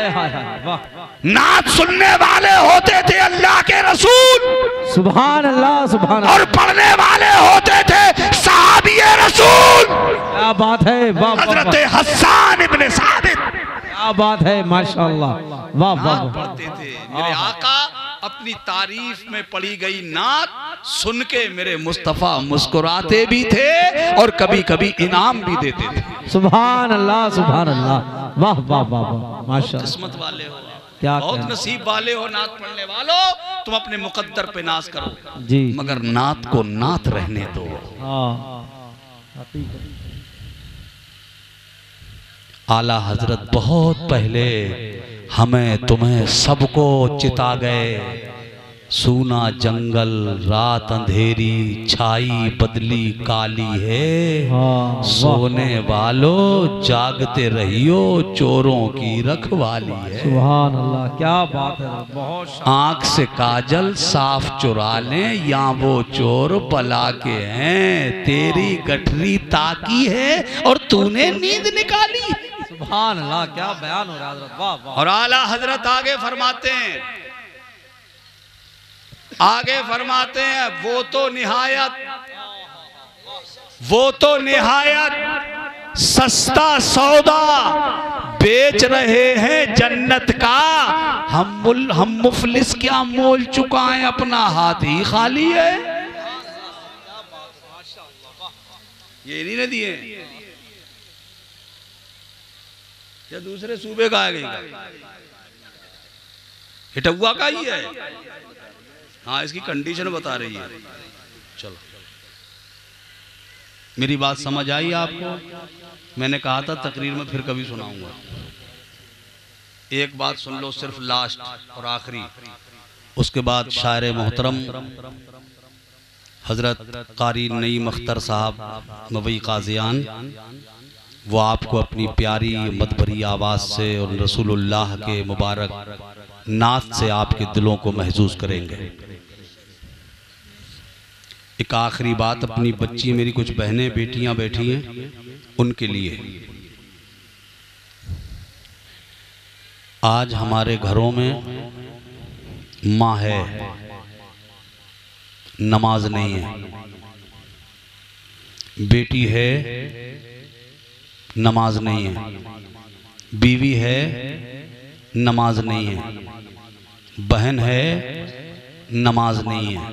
नात सुनने वाले होते थे अल्लाह के रसूल, सुभान अल्लाह, सुभान अल्लाह। और पढ़ने वाले होते थे सहाबिए रसूल। क्या बात है, वाह। हजरत हस्सान इब्ने साबित, क्या बात है, माशाअल्लाह, वाह वाह। पढ़ते थे मेरे आका, अपनी तारीफ में पढ़ी गई नात सुन के मेरे मुस्तफ़ा मुस्कुराते भी थे और कभी कभी इनाम भी देते थे। सुभान अल्लाह, सुभान अल्लाह, वाह वाह वाह, माशाअल्लाह। किस्मत वाले हो, क्या बहुत नसीब वाले हो नात पढ़ने वालों। तुम अपने मुकद्दर पे नाज करो जी, मगर नात को नात रहने दो। आला हजरत बहुत पहले हमें तुम्हें सबको चिता गए। सूना जंगल रात अंधेरी छाई बदली काली है। सोने वालों जागते रहियो चोरों की रखवाली है। सुभान अल्लाह, क्या बात है, बहुत। आंख से काजल साफ चुरा लें या वो चोर बला के हैं। तेरी गठरी ताकी है और तूने नींद निकाली। सुभान अल्लाह, क्या बयान हो रहा है, वाह वाह। और आला हजरत आगे फरमाते हैं, वो तो निहायत सस्ता सौदा बेच रहे हैं जन्नत का। हम मुफलिस क्या मोल चुकाएं, अपना हाथ ही खाली है। ये नहीं न दिए या दूसरे सूबे का आ गई, हिटुआ का ही है। हाँ, इसकी कंडीशन बता रही है। चलो, मेरी बात समझ आई आपको? मैंने कहा था तकरीर में फिर कभी सुनाऊंगा। एक बात सुन लो, सिर्फ लास्ट और आखिरी, उसके बाद शायर मोहतरम हजरत कारी नईम अख्तर साहब नवी काजियान, वो आपको अपनी प्यारी मदभरी आवाज़ से और रसूलुल्लाह के मुबारक नात से आपके दिलों को महसूस करेंगे। एक आखिरी बात, अपनी बच्ची, मेरी कुछ बहनें बेटियां बैठी हैं, उनके लिए आज हमारे घरों में माँ है, नमाज नहीं है, बेटी है, नमाज नहीं है, बीवी है, नमाज नहीं है, बहन है, नमाज नहीं है।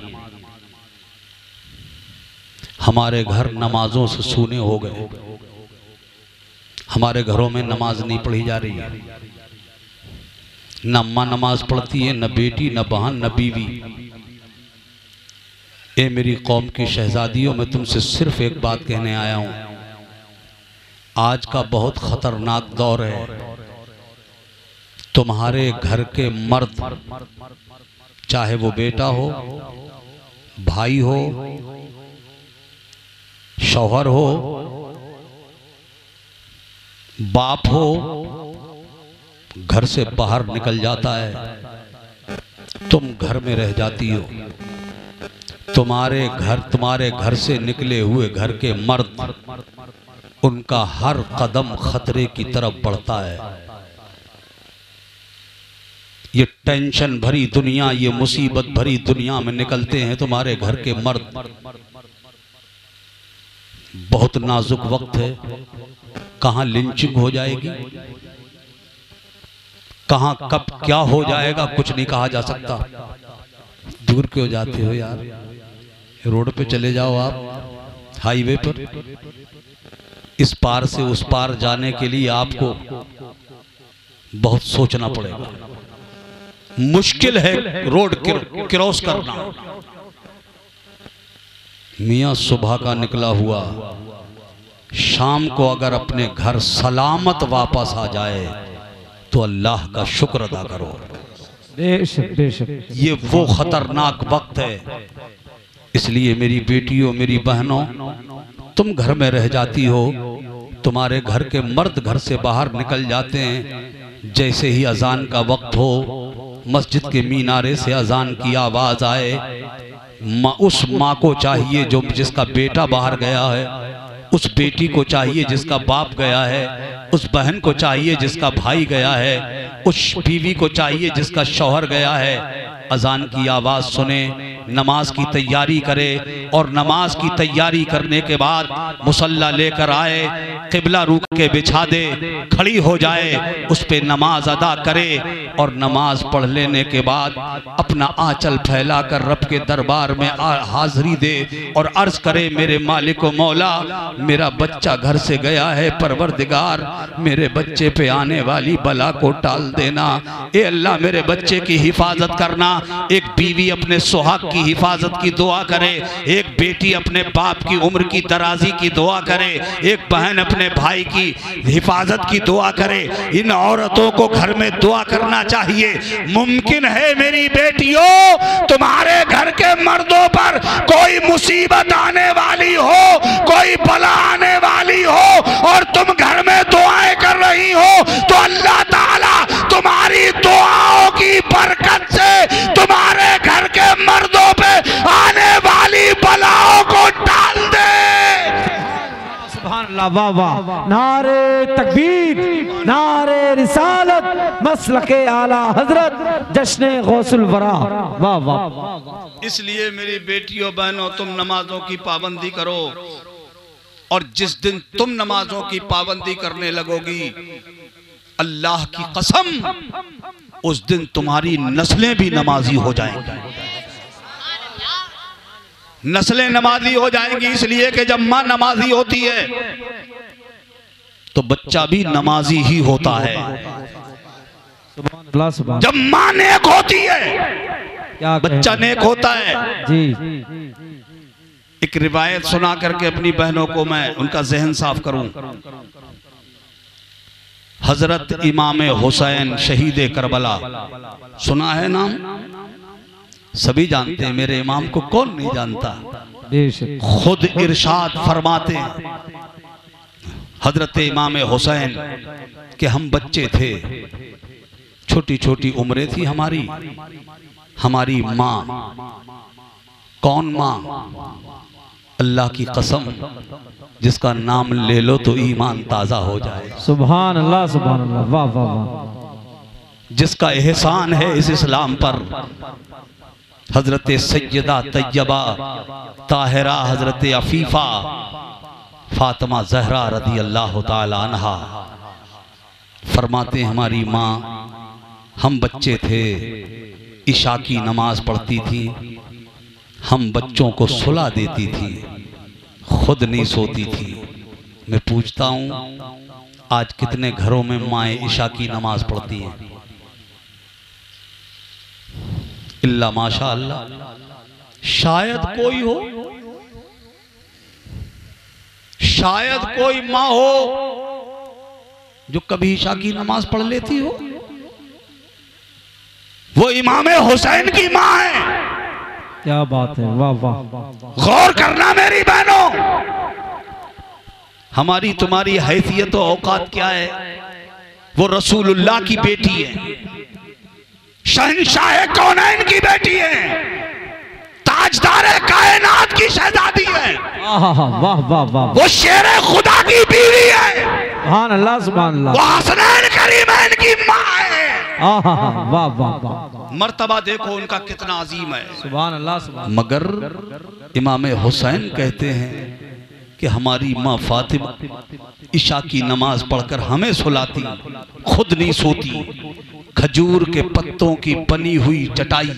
हमारे घर नमाजों से सूने हो गए। हमारे घरों में नमाज नहीं पढ़ी जा रही है। न अम्मा नमाज पढ़ती है, न बेटी, न बहन, न बीवी। ए मेरी कौम की शहजादियों, मैं तुमसे सिर्फ एक बात कहने आया हूं। आज का बहुत खतरनाक दौर है। तुम्हारे घर के मर्द, चाहे वो बेटा हो, भाई हो, शौहर हो, बाप हो, घर से बाहर निकल जाता है, तुम घर में रह जाती हो। तुम्हारे घर से निकले हुए घर के मर्द, उनका हर कदम खतरे की तरफ बढ़ता है। ये टेंशन भरी दुनिया, ये मुसीबत भरी दुनिया में निकलते हैं तुम्हारे घर के मर्द। बहुत नाजुक वक्त है। कहां लिंचिंग हो जाएगी, कहां कब क्या हो जाएगा, कुछ नहीं कहा जा सकता। दूर क्यों जाते हो यार, रोड पे चले जाओ आप, हाईवे पर। इस पार से उस पार जाने के लिए आपको बहुत सोचना पड़ेगा। मुश्किल है रोड क्रॉस करना। मियाँ सुबह का निकला हुआ शाम को अगर अपने घर सलामत वापस आ जाए तो अल्लाह का शुक्र अदा करो। बेशक बेशक। ये वो खतरनाक वक्त है। इसलिए मेरी बेटियों, मेरी बहनों, तुम घर में रह जाती हो, तुम्हारे घर के मर्द घर से बाहर निकल जाते हैं। जैसे ही अजान का वक्त हो, मस्जिद के मीनारे से अजान की आवाज आए, उस माँ को चाहिए जो जिसका बेटा बाहर गया है, उस बेटी को चाहिए जिसका बाप गया है, उस बहन को चाहिए जिसका भाई गया है, उस बीवी को चाहिए जिसका शौहर गया है, अजान की आवाज़ सुने, नमाज की तैयारी करे और नमाज की तैयारी करने के बाद मुसल्ला लेकर आए, किबला रुख के बिछा दे, खड़ी हो जाए, उस पे नमाज अदा करे और नमाज पढ़ लेने के बाद अपना आंचल फैलाकर रब के दरबार में हाजिरी दे और अर्ज करे, मेरे मालिक व मौला, मेरा बच्चा घर से गया है, परवरदिगार मेरे बच्चे पे आने वाली बला को टाल देना। ए अल्लाह मेरे बच्चे की हिफाजत करना। एक बीवी अपने सुहाग की हिफाजत की दुआ करे, एक बेटी अपने बाप की उम्र की दराजी की दुआ करे, एक बहन अपने भाई की हिफाजत की दुआ करे। इन औरतों को घर में दुआ करना चाहिए। मुमकिन है मेरी बेटियों, तुम्हारे घर के मर्दों पर कोई मुसीबत आने वाली हो, कोई बला आने वाली हो और तुम घर में दुआएं कर रही हो, तो अल्लाह ताला तुम्हारी दुआओं की बरकत से तुम्हारे घर के मर्दों पे आने वाली बलाओं को टाल दे। सुभान अल्लाह, वाह वाह। नारे तकबीर, नारे रिसालत, मसलके आला हजरत, जश्न गौसुल वरा, वाह वाह। इसलिए मेरी बेटियों, बहनों, तुम नमाजों की पाबंदी करो और जिस दिन तुम नमाजों की पाबंदी करने लगोगी, अल्लाह की कसम, उस दिन तुम्हारी नस्लें भी नमाजी हो जाएंगी। नस्लें नमाजी हो जाएंगी, इसलिए कि जब माँ नमाजी होती है तो बच्चा भी नमाजी ही होता है। जब माँ नेक होती है बच्चा नेक होता है जी। एक रिवायत सुना करके अपनी बहनों को मैं उनका जहन साफ करूं। हजरत इमाम हुसैन शहीद करबला, सुना है नाम? सभी जानते हैं, मेरे इमाम को कौन नहीं जानता। खुद इरशाद फरमाते हैं हजरत इमाम हुसैन कि हम बच्चे थे, छोटी छोटी उम्रें थी हमारी माँ। कौन माँ? अल्लाह की कसम, जिसका नाम ले लो तो ईमान ताजा हो जाए। सुभान अल्लाह, सुभान अल्लाह, वाह वाह वाह। जिसका एहसान है इस इस्लाम पर, हजरत सैयदा तैयबा ताहिरा, हजरत अफीफा फातिमा जहरा रदी अल्लाह ताला अन्हा फरमाते, हमारी माँ, हम बच्चे थे, इशा की नमाज पढ़ती थी, हम बच्चों को सुला देती थी, खुद नहीं सोती थी। मैं पूछता हूँ आज कितने घरों में माएँ इशा की नमाज पढ़ती हैं? इल्ला माशा अल्लाह, शायद कोई हो, शायद कोई माँ हो जो कभी इशा की नमाज पढ़ लेती हो। वो इमाम हुसैन की माँ है। क्या बात है, वाह वाह। गौर करना मेरी बहनों, हमारी तुम्हारी हैसियत और औकात क्या है? वो रसूलुल्लाह की बेटी है, शहंशाह कौनैन की बेटी है, ताजदार कायनात की शहजादी है, वाह वाह वाह। वो शेर खुदा की बीवी है, सुभान अल्लाह, सुभान अल्लाह। वो हसनैन करीमैन की माँ है। वाह वाह वाह। मर्तबा देखो उनका कितना अजीम है। सुभान अल्लाह, सुभान। मगर इमाम हुसैन कहते हैं कि हमारी माँ फातिमा इशा की नमाज पढ़कर हमें सुलाती, खुद नहीं सोती, खजूर के पत्तों की बनी हुई चटाई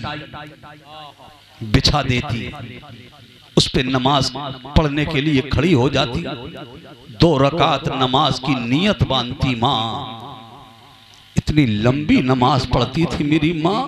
बिछा देती, उस पे नमाज पढ़ने के लिए खड़ी हो जाती, 2 रकात नमाज की नियत बांधती। माँ इतनी लंबी नमाज पढ़ती थी मेरी माँ,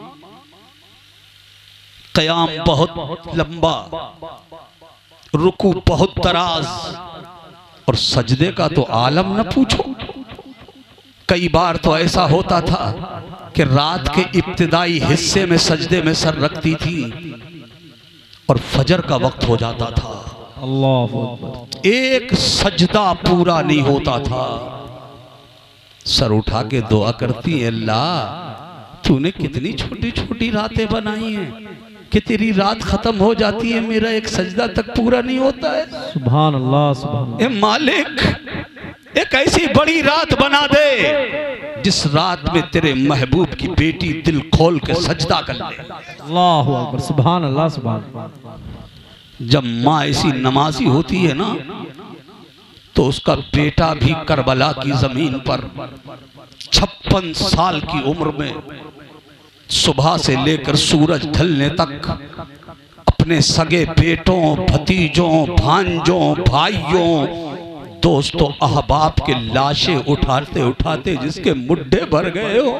क़याम बहुत लंबा, रुकू बहुत दराज, और सजदे का तो आलम न पूछो। कई बार तो ऐसा होता था कि रात के इब्तिदाई हिस्से में सजदे में सर रखती थी और फजर का वक्त हो जाता था, अल्लाह अकबर, एक सजदा पूरा नहीं होता था। सर उठा के दुआ करती, अल्लाह तूने कितनी छोटी छोटी रातें बनाई हैं कि तेरी रात खत्म हो जाती है, मेरा एक सजदा तक पूरा नहीं होता है। सुभान अल्लाह, सुभान ए मालिक, एक ऐसी बड़ी रात बना दे जिस रात में तेरे महबूब की बेटी दिल खोल के सजदा कर ले। अल्लाह अकबर, सुभान अल्लाह, सुभान अल्लाह। जब माँ ऐसी नमाजी होती है ना तो उसका बेटा भी करबला की जमीन पर 56 साल की उम्र में सुबह से लेकर सूरज ढलने तक अपने सगे बेटों, भतीजों, भांजों, भाइयों, दोस्तों, अहबाब के लाशें उठाते उठाते जिसके मुड्ढे भर गए हो।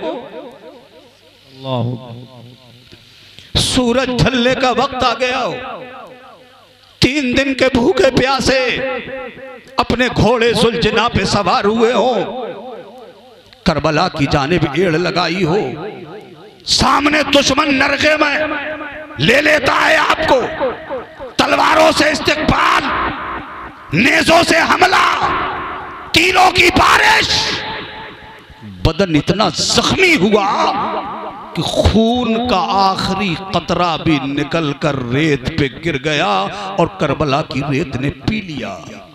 सूरज ढलने का वक्त आ गया हो, 3 दिन के भूखे प्यासे अपने घोड़े सुलझना पे सवार हुए हो, करबला की जानिब एड़ लगाई हो, सामने दुश्मन नरके में ले लेता है आपको, तलवारों से इस्तिकबाल, नेज़ों से हमला, तीरों की बारिश। बदन इतना जख्मी हुआ कि खून का आखिरी कतरा भी निकल कर रेत पे गिर गया और करबला की रेत ने पी लिया।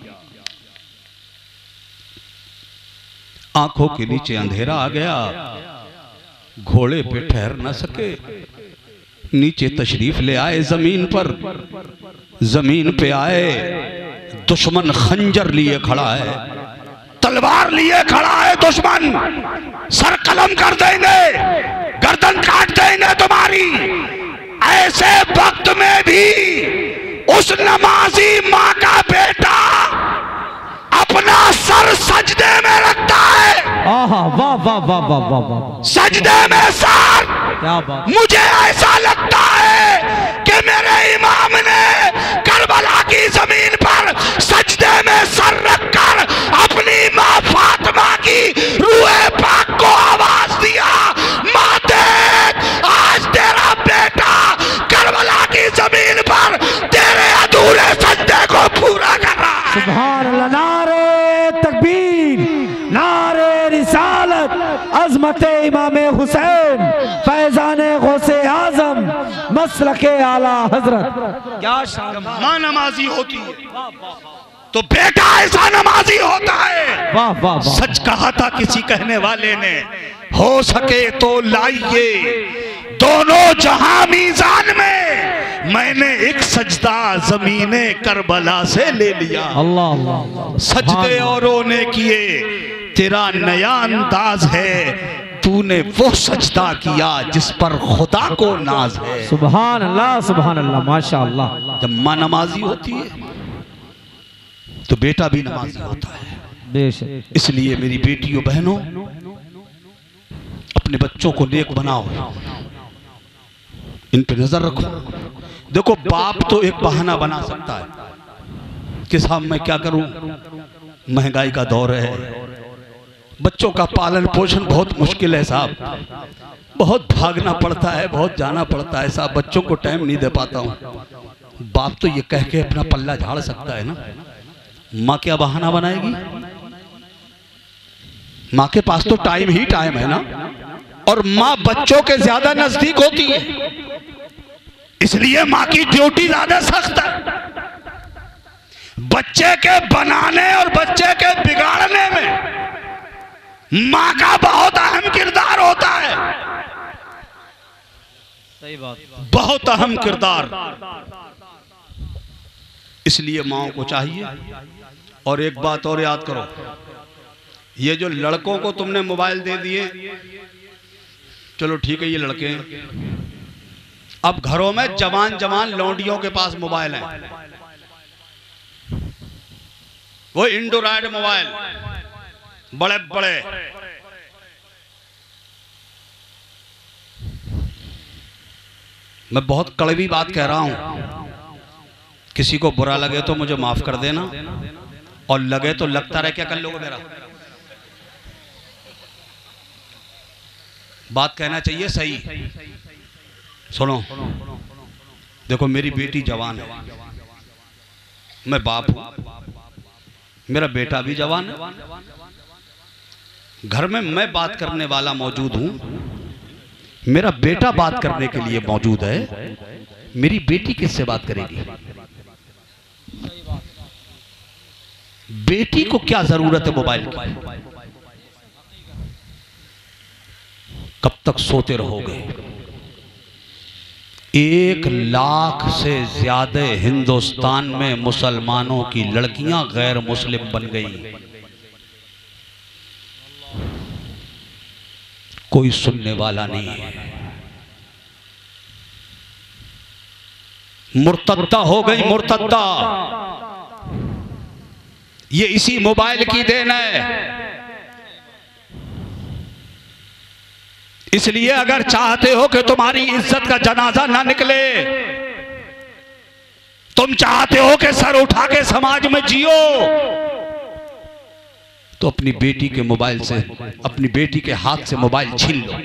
आंखों के नीचे अंधेरा आ गया, घोड़े पे ठहर न सके, नीचे तशरीफ ले आए जमीन पर। जमीन पे आए, दुश्मन खंजर लिए खड़ा है, तलवार लिए खड़ा है दुश्मन, सर कलम कर देंगे, गर्दन काट देंगे तुम्हारी। ऐसे वक्त में भी उस नमाजी माँ का बेटा अपना सर सजदे में रखता है। वाह वाह वाह वाह वाह वाह, सजदे में सर। क्या बात। मुझे ऐसा लगता है कि मेरे इमाम ने करबला की जमीन पर सजदे में सर रखकर अपनी माँ फातिमा की रूहे पाक को आवाज दिया, माँ देख, आज तेरा बेटा करबला की जमीन पर तेरे अधूरे सजदे को पूरा कर रहा है। सुभान अल्लाह, नारे तकबीर, नारे रिसालत, अज़मत इमाम हुसैन, फैज़ाने गौसे आज़म, मसलके आला हजरत। क्या शान। माँ नमाजी होती है तो बेटा ऐसा नमाजी होता है। वाह वाह वाह। सच कहा था किसी कहने वाले ने, हो सके तो लाइए दोनों जहां मीज़ान में, मैंने एक सजदा ज़मीने करबला से ले लिया। अल्लाह अल्लाह। सजदे औरों ने किए, तेरा नया अंदाज है, तूने वो सजदा किया जिस पर खुदा को नाज है। सुभान अल्लाह, सुभान अल्लाह, माशा अल्लाह। जब माँ नमाजी होती है तो बेटा भी नमाजी होता है। बेशक। इसलिए मेरी बेटियों, बहनों, अपने बच्चों को नेक बनाओ, इन पे नजर रखो। देखो, बाप तो एक बहाना बना सकता है कि साहब मैं क्या करूं, महंगाई का दौर है, बच्चों का पालन पोषण बहुत मुश्किल है साहब, बहुत भागना पड़ता है, बहुत जाना पड़ता है साहब, बच्चों को टाइम नहीं दे पाता हूं। बाप तो ये कह के अपना पल्ला झाड़ सकता है ना। माँ क्या बहाना बनाएगी? माँ के पास तो टाइम ही टाइम है ना, और माँ बच्चों के ज्यादा नजदीक होती है, इसलिए माँ की ड्यूटी ज्यादा सख्त है। बच्चे के बनाने और बच्चे के बिगाड़ने में माँ का बहुत अहम किरदार होता है। सही बात, बहुत अहम किरदार। इसलिए माओ को चाहिए। और एक बात और याद करो, ये जो लड़कों को तुमने मोबाइल दे दिए, चलो ठीक है ये लड़के हैं, अब घरों में जवान जवान लौंडियों के पास मोबाइल है, वो एंड्रॉयड मोबाइल बड़े बड़े। मैं बहुत कड़वी बात कह रहा हूं, किसी को बुरा लगे तो मुझे माफ कर देना, और लगे तो लगता रहे, क्या कर लोगे मेरा? बात कहना चाहिए सही। सुनो, देखो मेरी बेटी जवान है, मैं बाप हूं, मेरा बेटा भी जवान है, घर में मैं बात करने वाला मौजूद हूं, मेरा बेटा बात करने के लिए मौजूद है, मेरी बेटी किससे बात करेगी? बेटी को क्या जरूरत है मोबाइल की? कब तक सोते रहोगे? 1 लाख से ज्यादा हिंदुस्तान में मुसलमानों की लड़कियां गैर मुस्लिम बन गई, कोई सुनने वाला नहीं है, मुर्तद्दा हो गई, मुर्तद्दा। ये इसी मोबाइल की देन है। इसलिए अगर चाहते हो कि तुम्हारी इज्जत का जनाजा ना निकले, तुम चाहते हो कि सर उठा के समाज में जियो, तो अपनी बेटी के मोबाइल से, अपनी बेटी के हाथ से मोबाइल छीन लो।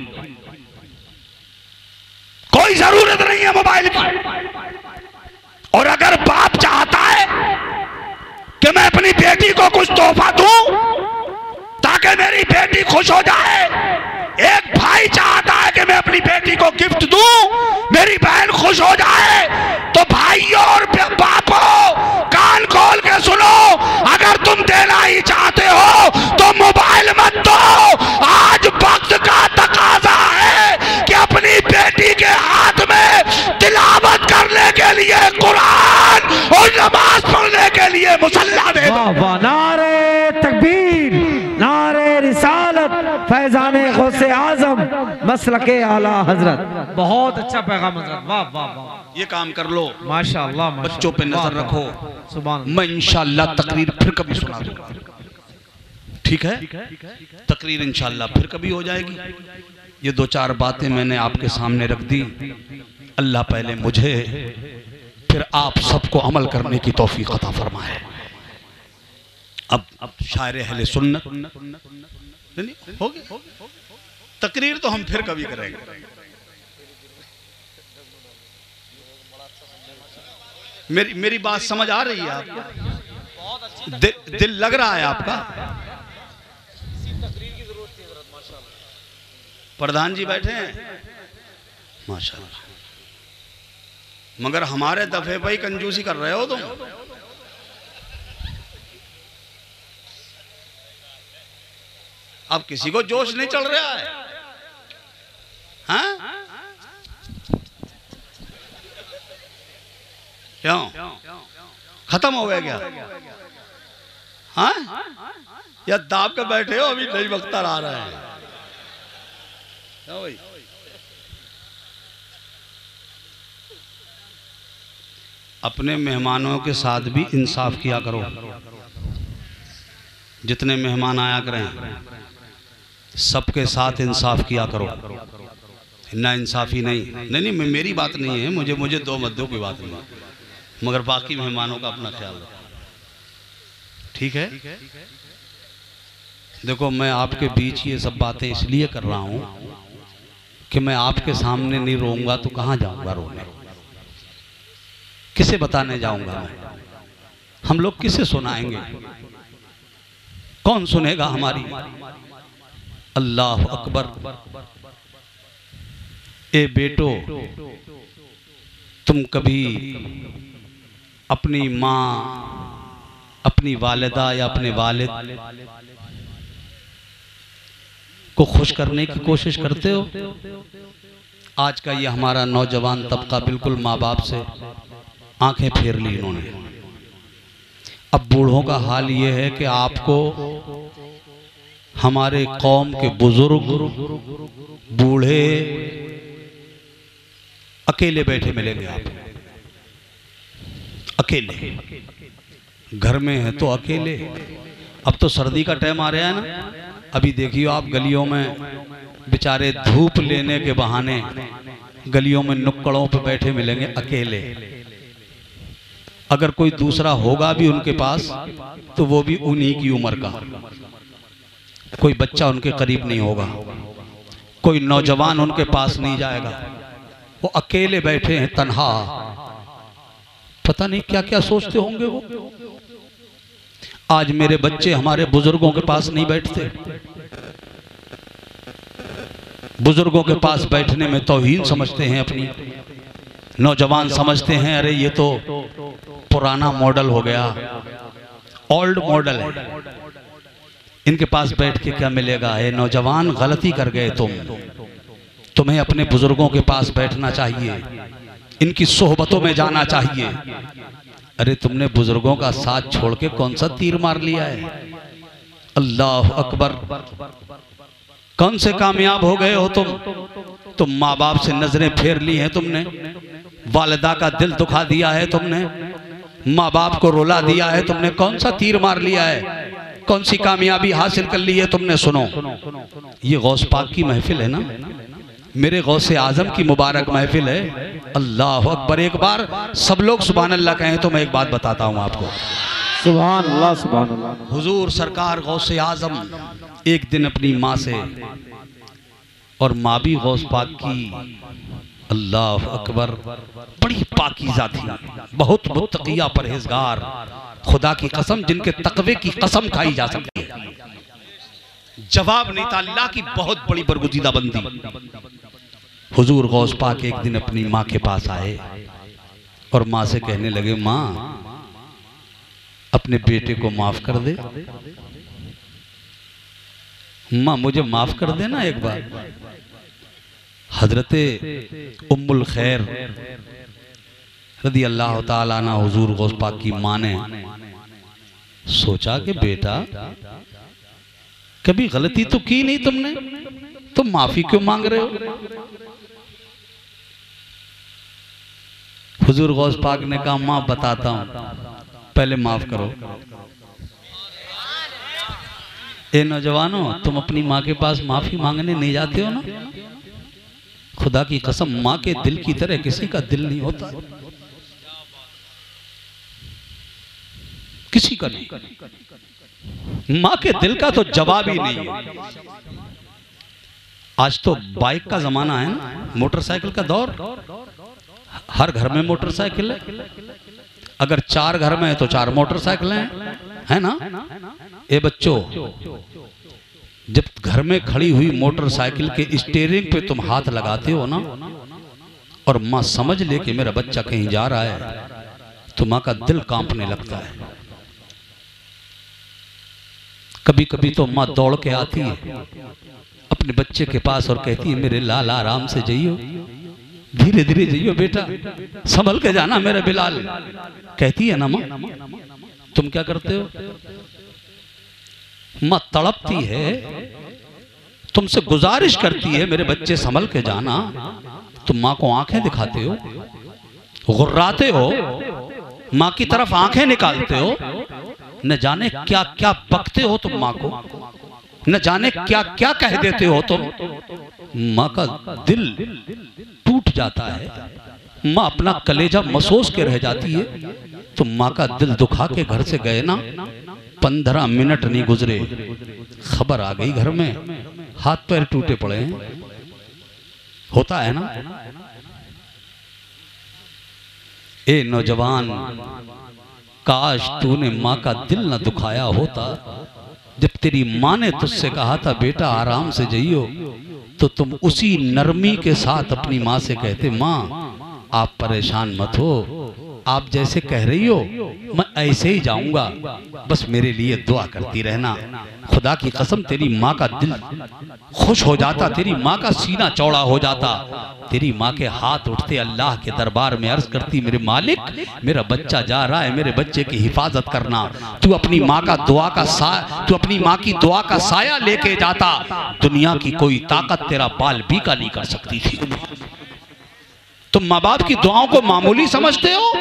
कोई जरूरत नहीं है मोबाइल की। और अगर बाप चाहता है कि मैं अपनी बेटी को कुछ तोहफा दूं ताकि मेरी बेटी खुश हो जाए, एक भाई चाहता है कि मैं अपनी बेटी को गिफ्ट दूं, मेरी बहन खुश हो जाए, तो भाइयों और बापों कान खोल के सुनो, अगर तुम देना ही चाहते हो तो मोबाइल मत दो। आज वक्त का तकाजा है कि अपनी बेटी के हाथ में तिलावत करने के लिए कुरान और नमाज पढ़ने के लिए मुसल्ला दे दो। नारे तकबीर, नारे रिसालत, फैजाने गौसे आजम, मसलके आला हजरत। बहुत अच्छा पैगाम हजरत, वाह वाह वाह। ये काम कर लो माशाअल्लाह। बच्चों पे नजर रखो, सुभान। मैं इंशाअल्लाह तकरीर फिर कभी सुना दूंगा, ठीक है? तकरीर इंशाअल्लाह फिर कभी हो जाएगी। ये 2-4 बातें मैंने आपके सामने रख दी। अल्लाह पहले मुझे फिर आप सबको अमल करने की तौफीक अता फरमाए। अब शायर अहले सुन्नत हो गया, तकरीर तो हम फिर कभी करेंगे। मेरी बात समझ आ रही है आपको? दिल लग रहा है आपका? प्रधान जी बैठे हैं माशाल्लाह, मगर हमारे दफे पर ही कंजूसी कर रहे हो तुम। अब किसी को जोश नहीं चल रहा है, हाँ? क्यों खत्म हो गया क्या? हाँ, या दाब के बैठे हो? अभी नहीं वक्ता आ रहा है भाई। अपने मेहमानों के साथ भी इंसाफ किया करो। जितने मेहमान आया करें सबके साथ इंसाफ किया करो, ना इंसाफी नहीं, मेरी बात नहीं है, मुझे 2 मद्दों की बात नहीं, मगर बाकी मेहमानों का अपना ख्याल रखो, ठीक है? देखो मैं आपके बीच ये सब बातें इसलिए कर रहा हूं कि मैं आपके सामने नहीं रोऊंगा तो कहां जाऊंगा रोने? किसे बताने जाऊंगा मैं? हम लोग किसे सुनाएंगे? कौन सुनेगा हमारी? अल्लाह अकबर। ए बेटो, तुम कभी अपनी माँ, अपनी वालिदा या अपने वालिद को खुश करने की कोशिश करते हो? आज का ये हमारा नौजवान तबका बिल्कुल माँ बाप से आंखें फेर ली इन्होंने। अब बूढ़ों का हाल ये है कि आपको हमारे कौम के बुजुर्ग बूढ़े अकेले बैठे मिलेंगे। आप अकेले घर में है तो अकेले। अब तो सर्दी का टाइम आ रहा है ना, अभी देखिए आप गलियों में बेचारे धूप लेने के बहाने गलियों में नुक्कड़ों पे बैठे मिलेंगे अकेले। अगर कोई दूसरा होगा भी उनके पास तो वो भी उन्हीं की उम्र का, कोई बच्चा उनके करीब नहीं होगा, कोई नौजवान उनके पास नहीं जाएगा, वो अकेले बैठे हैं तन्हा। पता नहीं क्या क्या सोचते होंगे वो। आज मेरे बच्चे हमारे बुजुर्गों के पास नहीं बैठते, बुजुर्गों के पास बैठने में तौहीन समझते हैं अपनी। नौजवान समझते हैं अरे ये तो पुराना मॉडल हो गया, ओल्ड मॉडल है, इनके पास बैठ के क्या मिलेगा। ये नौजवान गलती कर गए तुम्हें अपने बुजुर्गों के पास बैठना चाहिए, इनकी सोहबतों में जाना चाहिए। अरे तुमने बुजुर्गों का साथ छोड़ के कौन सा तीर मार लिया है। अल्लाह अकबर। कौन से कामयाब हो गए हो तुम माँ बाप से नजरें फेर ली हैं तुमने, वालिदा का दिल दुखा दिया है तुमने, माँ बाप को रुला दिया है तुमने। कौन सा तीर मार लिया है, कौन सी कामयाबी हासिल कर ली है तुमने। सुनो, ये गौस पाक की महफिल है ना, मेरे गौसे आजम की मुबारक महफिल है। अल्लाह अकबर। एक बार सब लोग सुभान अल्लाह कहें तो मैं एक बात बताता हूँ आपको। सुभान अल्लाह सुभान अल्लाह। हुजूर सरकार गौसे आजम एक दिन अपनी माँ से, और माँ भी गौस पाक की, अल्लाह अकबर, बड़ी पाकीज़ा थी, बहुत मुत्तकिया परहेजगार, खुदा की कसम जिनके तकवे की कसम खाई जा सकती है। जवाब नहीं था, अल्लाह की बहुत बड़ी बरगुजीदा बंदी। हुजूर गौस पाक एक दिन अपनी माँ के पास आए और माँ से कहने लगे, माँ अपने बेटे को माफ कर दे, माँ मुझे माफ कर देना एक बार। हजरते उम्मुल खैर रदी अल्लाह ताला अन्हा हुजूर गौस पाक की माँ ने सोचा कि बेटा कभी गलती तो की नहीं तुमने, तुम माफी क्यों मांग रहे हो। हुजूर गौस पाक ने कहा, माँ बताता हूं, पहले माफ करो। ए नौजवानों, तुम अपनी माँ के पास माफी मांगने नहीं जाते हो ना, खुदा की कसम माँ के दिल की तरह किसी का दिल नहीं होता, किसी का नहीं। माँ के दिल का तो जवाब ही नहीं है। आज तो बाइक का जमाना है ना, मोटरसाइकिल का दौर, हर घर में मोटरसाइकिल है। अगर 4 घर में है तो 4 मोटरसाइकिल है ना। ए बच्चों, जब घर में खड़ी हुई मोटरसाइकिल के स्टीयरिंग पे तुम हाथ लगाते हो ना, और माँ समझ ले कि मेरा बच्चा कहीं जा रहा है, तो माँ का दिल कांपने लगता है। कभी कभी तो माँ दौड़ के आती है अपने बच्चे के पास और कहती है, मेरे लाल आराम से जाइयो, धीरे धीरे जाइयो बेटा, संभल के जाना मेरे बिलाल। कहती है ना माँ। तुम क्या करते हो। माँ तड़पती है, तुमसे गुजारिश करती है, मेरे बच्चे संभल के जाना। तुम माँ को आंखें दिखाते हो, गुर्राते हो, माँ की तरफ आंखें निकालते हो, न जाने क्या क्या बकते हो तुम माँ को, न जाने क्या क्या कह देते हो तुम। माँ का दिल टूट जाता है, माँ अपना कलेजा मसोस के रह जाती है। तुम माँ का दिल दुखा के घर से गए ना, 15 मिनट नहीं गुजरे, खबर आ गई घर में, हाथ पैर टूटे पड़े हैं। होता है ना। ए नौजवान, काश तूने माँ का दिल न दुखाया होता। जब तेरी माँ ने तुझसे कहा था बेटा आराम से जाइयो, तो तुम उसी नरमी के साथ अपनी माँ से कहते, माँ आप परेशान मत हो, आप जैसे कह रही हो मैं ऐसे ही जाऊंगा, बस मेरे लिए दुआ करती रहना। खुदा की कसम तेरी माँ का दिल खुश हो जाता, तेरी माँ का सीना चौड़ा हो जाता, तेरी माँ के हाथ उठते अल्लाह के दरबार में अर्ज करती, मेरे मालिक मेरा बच्चा जा रहा है, मेरे बच्चे की हिफाजत करना। तू अपनी माँ का दुआ का तू अपनी माँ की दुआ का साया लेके जाता, दुनिया की कोई ताकत तेरा बाल बीका नहीं कर सकती थी। तुम माँ बाप की दुआओं को मामूली समझते हो।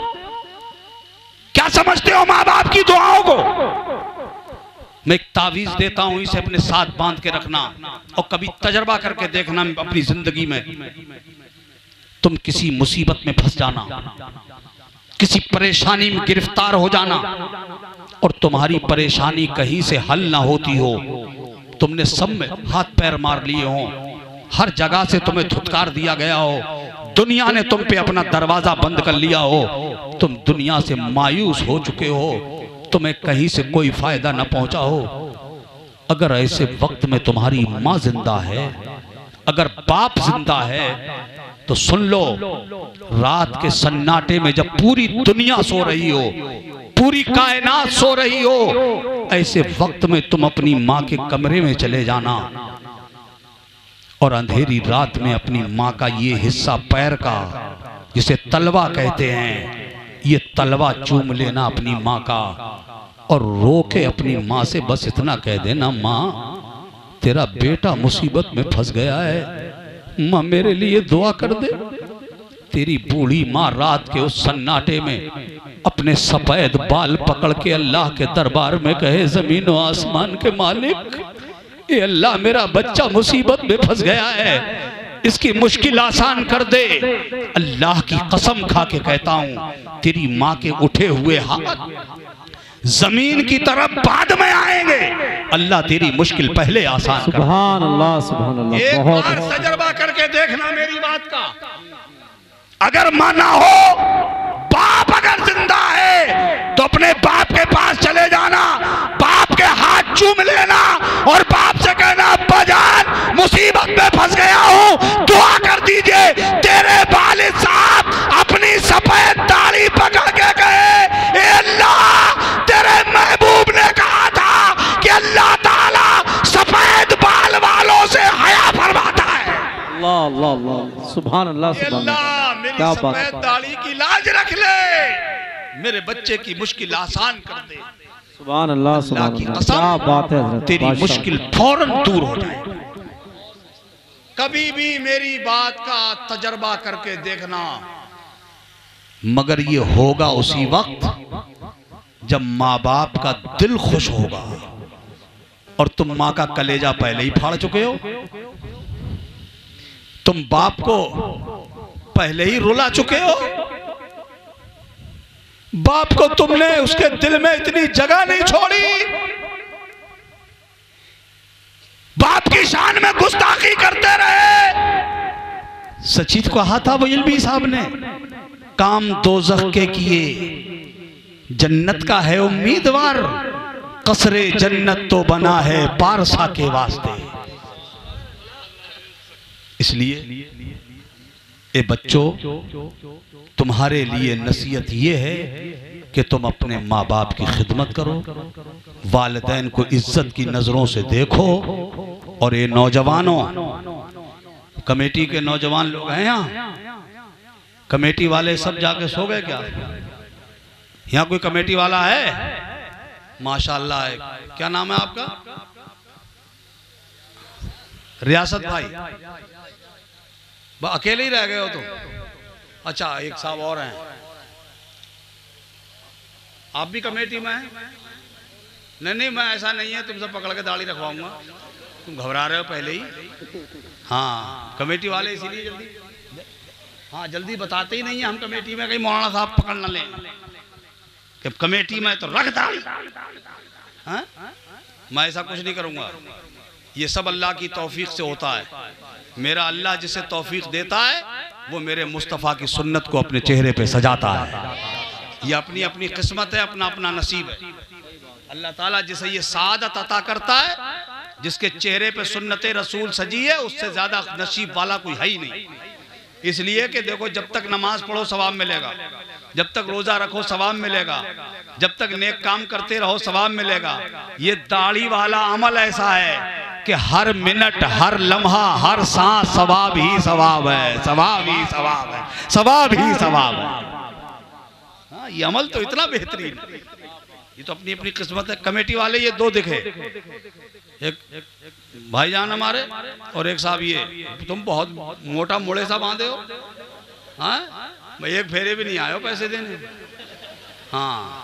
क्या समझते हो माँ बाप की दुआओं को। मैं एक तावीज देता हूं, इसे अपने साथ बांध के रखना और कभी तजर्बा करके देखना अपनी जिंदगी में। तुम किसी मुसीबत में फंस जाना, किसी परेशानी में गिरफ्तार हो जाना और तुम्हारी परेशानी कहीं से हल ना होती हो, तुमने सब में हाथ पैर मार लिए हो, हर जगह से तुम्हें धुतकार दिया गया हो, दुनिया ने तुम पे अपना दरवाजा बंद कर लिया हो, तुम दुनिया से मायूस हो चुके हो, तुम्हें कहीं से कोई फायदा न पहुंचा हो, अगर ऐसे वक्त में तुम्हारी माँ जिंदा है, अगर बाप जिंदा है, तो सुन लो, रात के सन्नाटे में जब पूरी दुनिया सो रही हो, पूरी कायनात सो रही हो, ऐसे वक्त में तुम अपनी माँ के कमरे में चले जाना और अंधेरी रात में अपनी माँ का ये हिस्सा पैर का, जिसे तलवा कहते हैं, ये तलवा चूम लेना अपनी माँ का और रो के अपनी माँ से बस इतना कह देना, माँ तेरा बेटा मुसीबत में फंस गया है, माँ मेरे लिए दुआ कर दे। तेरी बूढ़ी माँ रात के उस सन्नाटे में अपने सफेद बाल पकड़ के अल्लाह के दरबार में कहे, जमीन और आसमान के मालिक, ये अल्लाह मेरा बच्चा मुसीबत में फंस गया है, इसकी मुश्किल आसान कर दे। अल्लाह की कसम खा के कहता हूँ, तेरी माँ के उठे हुए हाथ जमीन की तरफ बाद में आएंगे, अल्लाह तेरी मुश्किल पहले आसान कर। सुभान अल्लाह, सुभान अल्लाह। एक बहुत बार तजर्बा करके देखना मेरी बात का। अगर माना हो, बाप अगर जिंदा है तो अपने बाप के पास चले जाना, बाप के हाथ चूम लेना और बाप से कहना, अब्बा जान मुसीबत में फंस गया हूँ, दुआ कर दीजिए। तेरे वालिद साहब अपनी सफेद दाढ़ी पकड़ के कहे, ए अल्लाह, तेरे महबूब ने कहा था कि अल्लाह ताला सफेद बाल वालों से हया फरमाता है। अल्लाह अल्लाह अल्लाह, सुभान अल्लाह, सुभान अल्लाह मेरी क्या सफेद दाढ़ी की लाज रख ले, मेरे बच्चे की मुश्किल आसान कर दे। सुभान अल्लाह, सुभान की अल्लाह, कसम, क्या बात है हज़रत, तेरी माशाअल्लाह। मुश्किल फौरन दूर हो जाए। कभी भी मेरी बात का तजर्बा करके देखना, मगर ये होगा उसी वक्त जब माँ बाप का दिल खुश होगा और तुम माँ का कलेजा पहले ही फाड़ चुके हो, तुम बाप को पहले ही रुला चुके हो, बाप को तुमने उसके दिल में इतनी जगह नहीं छोड़ी, बाप की शान में गुस्ताखी करते रहे। सचीत कहा था वयलवी साहब ने, काम दोज़ख के किए जन्नत का है उम्मीदवार, कसरे जन्नत तो बना है पारसा के वास्ते। इसलिए ए बच्चों, तुम्हारे लिए नसीहत ये है कि तुम अपने माँ बाप की खिदमत करो, वालिदैन को इज्जत की नजरों से देखो। और ये नौजवानों, कमेटी के नौजवान लोग हैं यहाँ, कमेटी वाले सब जाके सो गए क्या? यहाँ कोई कमेटी वाला है? माशाअल्लाह है। क्या नाम है आपका? रियासत भाई। अकेले ही रह गए हो तुम? अच्छा, एक साहब और हैं, आप भी कमेटी में हैं? नहीं, मैं ऐसा नहीं है तुमसे पकड़ के दाढ़ी रखवाऊंगा, तुम घबरा रहे हो पहले ही। हाँ, कमेटी वाले इसीलिए जल्दी, हाँ जल्दी बताते ही नहीं है हम कमेटी में, कहीं मौलाना साहब पकड़ न लें कि कमेटी में तो रख दाढ़ी। हाँ, मैं ऐसा कुछ नहीं करूंगा, ये सब अल्लाह की तौफीक से होता है। मेरा अल्लाह जिसे तौफीक देता है वो मेरे मुस्तफ़ा की सुन्नत को अपने चेहरे पे सजाता है। ये अपनी अपनी किस्मत है, अपना अपना नसीब है। अल्लाह ताला जिसे ये सादत अता करता है, जिसके चेहरे पे सुन्नत रसूल सजी है, उससे ज्यादा नसीब वाला कोई है ही नहीं। इसलिए कि देखो, जब तक नमाज पढ़ो सवाब मिलेगा, जब तक रोजा रखो सवाब मिलेगा, जब तक नेक काम करते रहो सवाब मिलेगा। ये दाढ़ी वाला अमल ऐसा है कि हर मिनट, हर लम्हा, हर सांस सवाब ही सवाब है, सवाब ही सवाब है, सवाब ही सवाब है। हाँ, ये अमल तो इतना बेहतरीन है, ये तो अपनी अपनी किस्मत है। कमेटी वाले ये दो दिखे, एक भाईजान हमारे और एक साहब ये, तुम बहुत मोटा मोड़े सा बांधे हो। हाँ, मैं एक फेरे भी नहीं आए हो पैसे देने। हाँ,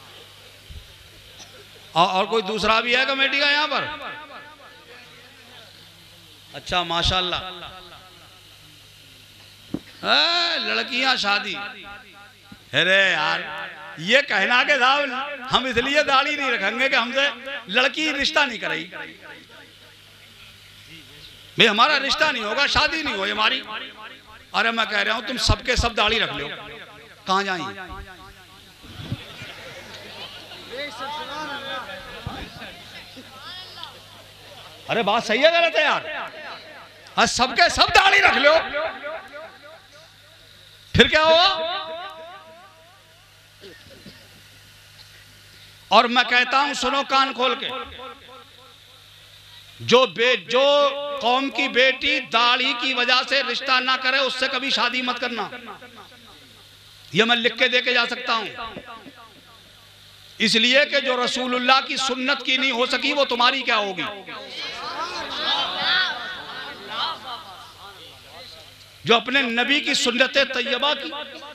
और कोई दूसरा भी है कमेटी का यहाँ पर? अच्छा, माशाल्लाह। लड़कियां शादी, अरे यार ये कहना के साहब हम इसलिए दाढ़ी नहीं रखेंगे कि हमसे लड़की रिश्ता नहीं करेगी भाई, हमारा रिश्ता नहीं होगा, शादी नहीं होगी हमारी। अरे मैं कह रहा हूं तुम सबके सब दाढ़ी रख लो, कहां जाएंगे? अरे बात सही है गलत है यार? आज सबके सब दाढ़ी रख लो, फिर क्या होगा? और मैं कहता हूं सुनो कान खोल के, जो कौम की बेटी दाढ़ी की वजह से रिश्ता ना करे उससे कभी शादी मत करना। यह मैं लिख के देके जा सकता हूं, इसलिए कि जो रसूलुल्लाह की सुन्नत की नहीं हो सकी वो तुम्हारी क्या होगी? जो अपने नबी की सुन्नत तैयबा की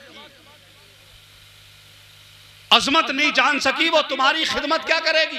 अजमत नहीं जान सकी वो तुम्हारी खिदमत क्या करेगी?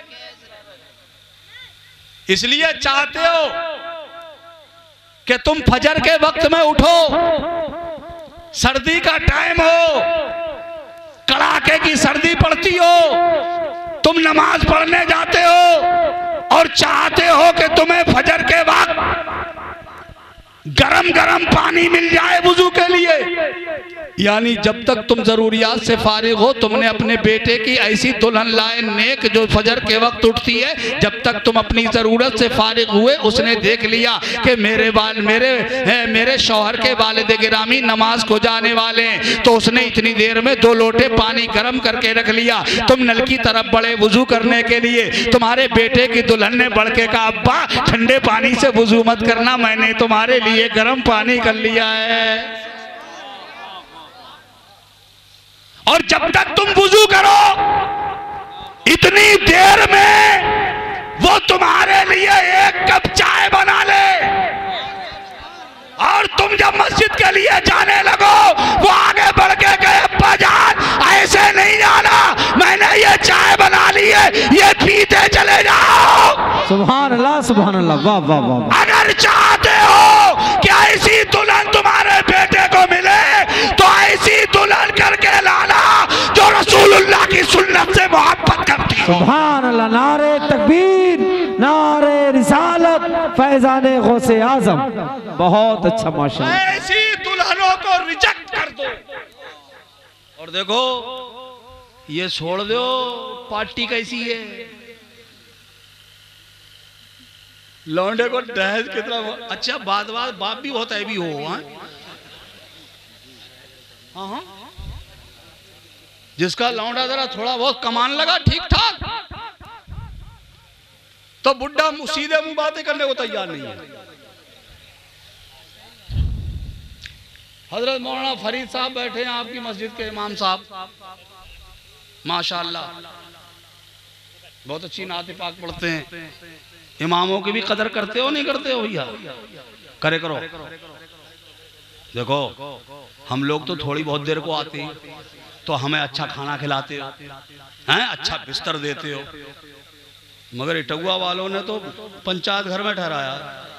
इसलिए चाहते हो कि तुम फजर के वक्त में उठो, सर्दी का टाइम हो, कड़ाके की सर्दी पड़ती हो, तुम नमाज पढ़ने जाते हो और चाहते हो कि तुम्हें फजर के वक्त गरम गरम पानी मिल जाए वुजू के लिए। यानी जब तक तुम जरूरियात से फारिग हो, तुमने अपने बेटे की ऐसी दुल्हन लाए नेक जो फजर के वक्त उठती है, जब तक तुम अपनी जरूरत से फारिग हुए उसने देख लिया कि मेरे शौहर के वालिद गिरामी नमाज को जाने वाले हैं, तो उसने इतनी देर में 2 लोटे पानी गर्म करके रख लिया। तुम नल की तरफ बड़े वुजू करने के लिए, तुम्हारे बेटे की दुल्हन ने बढ़ के कहा अब्बा ठंडे पानी से वुजू मत करना, मैंने तुम्हारे लिए गर्म पानी कर लिया है। और जब तक तुम वुजू करो इतनी देर में वो तुम्हारे लिए 1 कप चाय बना ले, और तुम जब मस्जिद के लिए जाने लगो वो आगे बढ़ के कहे अब्बा जान ऐसे नहीं जाना, मैंने ये चाय बना ली है, ये पीते चले जाओ। सुभान अल्लाह, सुभान अल्लाह, वाह वाह वाह। अगर चाहते हो कि ऐसी दुल्हन तुम्हारे बेटे को मिले तो ऐसी दुल्हन करके लाना जो रसूलुल्लाह की सुन्नत से मोहब्बत करती हो। सुभान अल्लाह, नारे तकबीर, नारे रिसालत, फैजाने गौसे आजम। बहुत अच्छा माशाअल्लाह। ऐसी दुल्हनों को रिजेक्ट कर दो और देखो ये छोड़ दो पार्टी कैसी है। लौंडे को दहेज कितना अच्छा बाप भी होता है भी हो। हाँ जिसका लौंडा जरा थोड़ा बहुत कमान लगा ठीक ठाक तो बुड्ढा सीधे मुंह बातें करने को तैयार नहीं है। हजरत मौलाना फरीद साहब बैठे हैं आपकी मस्जिद के इमाम साहब, माशाअल्लाह बहुत अच्छी नात पाक पढ़ते हैं। इमामों की भी कदर करते हो नहीं करते हो भैया? करे करो। देखो हम लोग तो थोड़ी बहुत देर को आते हैं तो हमें अच्छा खाना खिलाते हो हैं, अच्छा बिस्तर देते हो, मगर इटौआ वालों ने तो पंचायत घर में ठहराया।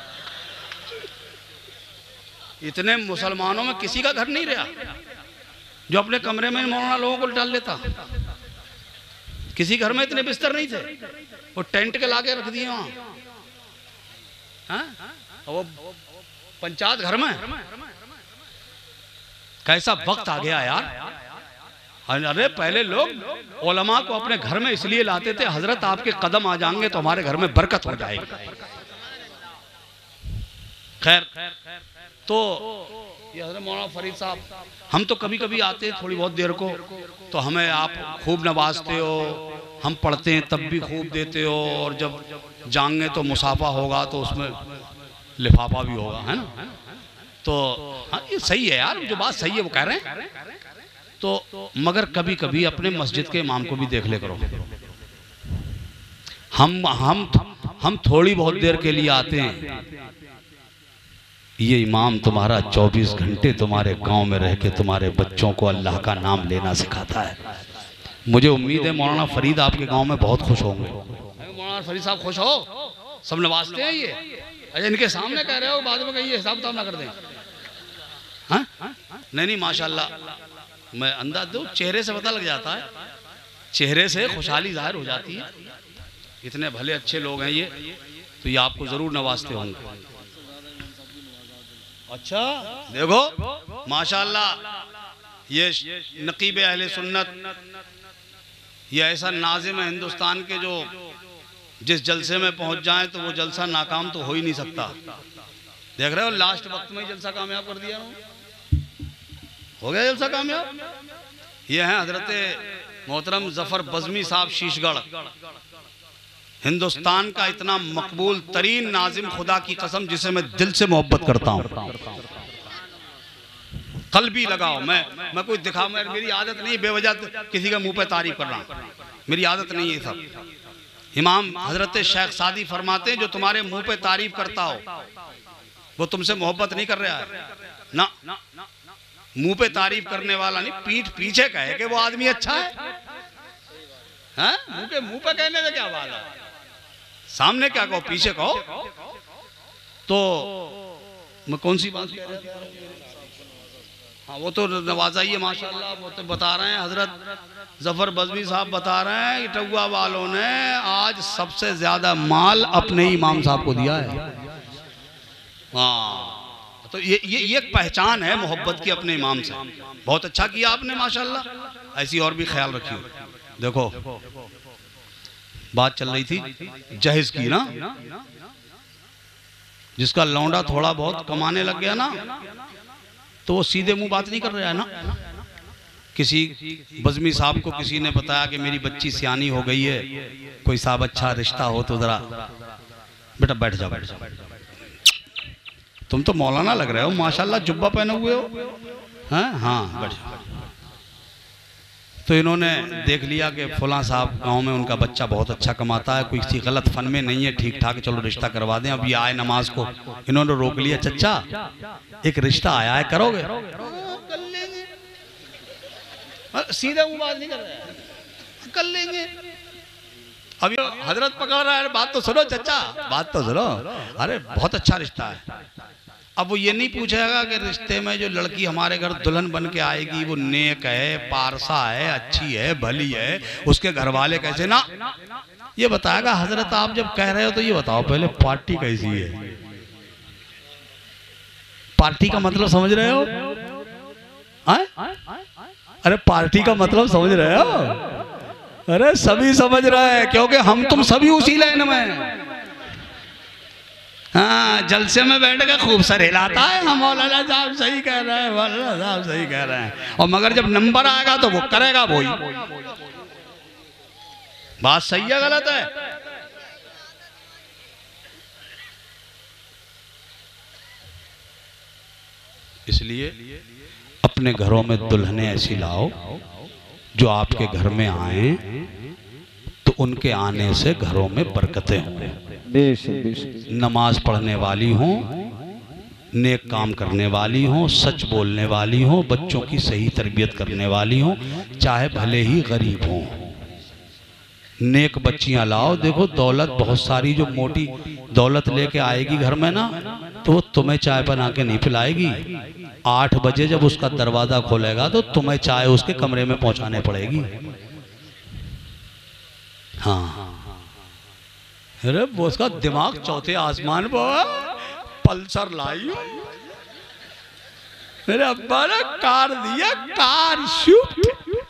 इतने मुसलमानों में किसी का घर नहीं रहा जो अपने कमरे में मौलाना लोगों को डाल लेता। किसी घर में इतने बिस्तर नहीं थे, वो टेंट के लाके रख दिए वहां। वो पंचायत घर में कैसा वक्त आ गया यार। अरे पहले लोग उलमा को अपने घर में इसलिए लाते थे हजरत आपके कदम आ जाएंगे तो हमारे घर में बरकत हो जाएगी। खैर तो ये हजरत मौलाना फरीद साहब, हम तो कभी कभी आते हैं थोड़ी बहुत देर को तो हमें आप खूब नवाजते हो, हम पढ़ते हैं तब भी खूब देते हो, और जब जाएंगे तो मुसाफा होगा तो उसमें लिफाफा भी होगा, है ना। तो हाँ ये सही है यार, जो बात सही है वो कह रहे हैं। तो मगर कभी कभी अपने मस्जिद के इमाम को भी देख ले करो। हम थोड़ी बहुत देर के लिए आते हैं, ये इमाम तुम्हारा 24 घंटे तुम्हारे गांव में रह के तुम्हारे बच्चों को अल्लाह का नाम लेना सिखाता है। मुझे उम्मीद है मौलाना फरीद आपके गांव में बहुत खुश होंगे। मौलाना फरीद साहब खुश हो, सब नवाजते हैं ये। अरे इनके सामने कह रहे हो, बाद में कहीं हिसाब किताब ना कर दें। हाँ नहीं माशाल्लाह मैं अंदाज दो, चेहरे से पता लग जाता है, चेहरे से खुशहाली जाहिर हो जाती है। इतने भले अच्छे लोग हैं ये, तो ये आपको जरूर नवाजते होंगे। अच्छा देखो माशाल्लाह, ये नकीब अहले सुन्नत, ये ऐसा नाजिम है हिंदुस्तान के जो जिस जलसे में पहुंच जाए तो वो जलसा नाकाम तो हो ही नहीं सकता। देख रहे हो लास्ट वक्त में ही जलसा कामयाब कर दिया, हो गया जलसा कामयाब। ये हैं हजरत मोहतरम जफर बज़मी साहब शीशगढ़, हिंदुस्तान का इतना मकबूल तरीन नाजिम, खुदा की कसम जिसे मैं दिल से मोहब्बत करता हूँ। कल भी लगाओ, मैं कोई दिखा, मेरी आदत नहीं बेवजह किसी का मुंह पे तारीफ करना, मेरी आदत नहीं है सब। इमाम हजरत शेख सादी फरमाते हैं जो तुम्हारे मुंह पे तारीफ करता हो वो तुमसे मोहब्बत नहीं कर रहा है ना। मुंह पे तारीफ करने वाला नहीं, पीठ पीछे कहे कि वो आदमी अच्छा है, हैं? मुंह पे कहने से क्या बात है, सामने क्या कहो, पीछे कहो। तो मैं कौन सी बात कह रहा था? हाँ वो तो नवाजा ही है माशाल्लाह। वो तो बता रहे हैं हजरत जफर बज़मी साहब बता रहे हैं इटौआ वालों ने आज सबसे ज्यादा माल अपने इमाम साहब को दिया है। हाँ तो ये एक पहचान है मोहब्बत की अपने इमाम से। बहुत अच्छा किया आपने माशाल्लाह, ऐसी और भी ख्याल रखिए। देखो बात चल रही थी जहेज की ना, जिसका लौंडा थोड़ा बहुत कमाने लग गया ना तो वो सीधे मुंह बात नहीं कर रहा है ना। किसी बज़मी साहब को किसी ने बताया कि मेरी बच्ची सियानी हो गई है, कोई साहब अच्छा रिश्ता हो तो जरा बेटा बैठ जा, बैठ जा। तुम तो मौलाना लग रहे हो माशाल्लाह, जुब्बा पहने हुए हो, हैं? हाँ बैठ जा। तो इन्होंने देख लिया कि फलां साहब गांव में उनका बच्चा बहुत अच्छा कमाता है, कोई किसी गलत फन में नहीं है, ठीक ठाक, चलो रिश्ता करवा दें। अब ये आए नमाज को, इन्होंने रोक लिया, चचा एक रिश्ता आया है, करोगे? कर लेंगे, सीधा मुंह बात नहीं कर रहा है, कर लेंगे। अब ये हजरत पकड़ रहा है, बात तो सुनो चचा, बात तो सुनो, अरे बहुत अच्छा रिश्ता है। अब वो ये नहीं पूछेगा कि रिश्ते में जो लड़की हमारे घर दुल्हन बन के आएगी वो नेक है, पारसा है, अच्छी है, भली है, उसके घर वाले कैसे, ना ये बताएगा। हजरत आप जब कह रहे हो तो ये बताओ पहले पार्टी कैसी है। पार्टी का मतलब समझ रहे हो? अरे पार्टी का मतलब समझ रहे हो? अरे सभी समझ रहे हैं क्योंकि हम तुम सभी उसी लाइन में। हाँ जलसे में बैठ के खूब सर हिलाता है, हम मौलाना साहब सही कह रहे हैं, मौलाना साहब सही कह रहे हैं, और मगर जब नंबर आएगा तो वो करेगा वही। बात सही है गलत है? इसलिए अपने घरों में दुल्हने ऐसी लाओ जो आपके घर में आए तो उनके आने से घरों में बरकतें हों, नमाज पढ़ने वाली हों, नेक काम करने वाली हों, सच बोलने वाली हों, बच्चों की सही तरबियत करने वाली हों, चाहे भले ही गरीब हों। नेक बच्चियां लाओ। देखो दौलत बहुत सारी जो मोटी दौलत लेके आएगी घर में ना, तो वो तुम्हें चाय बना के नहीं पिलाएगी। 8 बजे जब उसका दरवाजा खोलेगा तो तुम्हें चाय उसके कमरे में पहुंचाने पड़ेगी। हाँ अरे वो उसका दिमाग चौथे आसमान पर, पल्सर लाई मेरे अब्बा ने, कार दिया, कार शूट।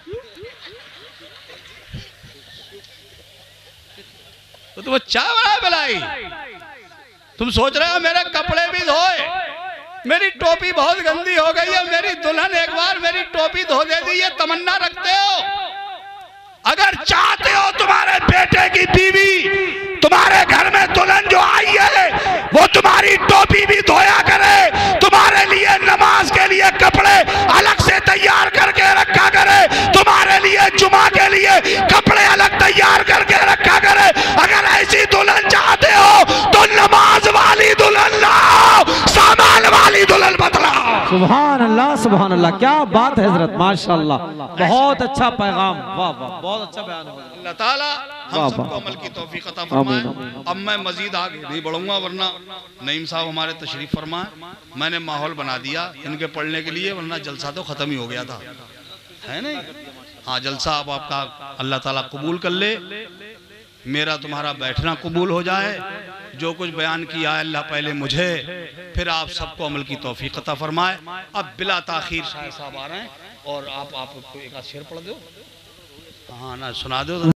तो तुम्हें चाय बना पिलाई। तुम सोच रहे हो मेरे कपड़े भी धोए, मेरी टोपी बहुत गंदी हो गई है, मेरी दुल्हन एक बार मेरी टोपी धो दे दी, ये तमन्ना रखते हो? अगर चाहते हो तुम्हारे बेटे की बीवी तुम्हारे घर में दुल्हन जो आई है वो तुम्हारी टोपी भी धोया करे, तुम्हारे लिए नमाज के लिए कपड़े अलग से तैयार करके रखा करे, तुम्हारे लिए जुमा के लिए कपड़े अलग तैयार करके रखा करे। अगर ऐसी दुल्हन चाहते हो तो नमाज वाली दुल्हन लाओ, सामान वाली दुल्हन मत लाओ। सुभान अल्लाह, सुभान अल्लाह, क्या बात है हजरत, माशाल्लाह, बहुत अच्छा पैगाम, वाह वाह, बहुत अच्छा बयान हुआ। अल्लाह ताला हम सबको अमल की तौफीक अता फरमाए। अब मैं मजीद आगे नहीं बढ़ूंगा वरना नईम साहब हमारे तशरीफ फरमाए। मैंने माहौल बना दिया इनके पढ़ने के लिए, वरना जलसा तो खत्म ही हो गया था। है नहीं? हाँ, जलसा अब आपका अल्लाह ताला कबूल कर ले, मेरा तुम्हारा बैठना कबूल हो जाए। जो कुछ बयान किया है अल्लाह पहले मुझे फिर आप सबको अमल की तौफीक अता फरमाए। अब बिला ताखीर शायर साहब आ रहे हैं और आप एक आध शेर पढ़ दो। हाँ ना, सुना दो।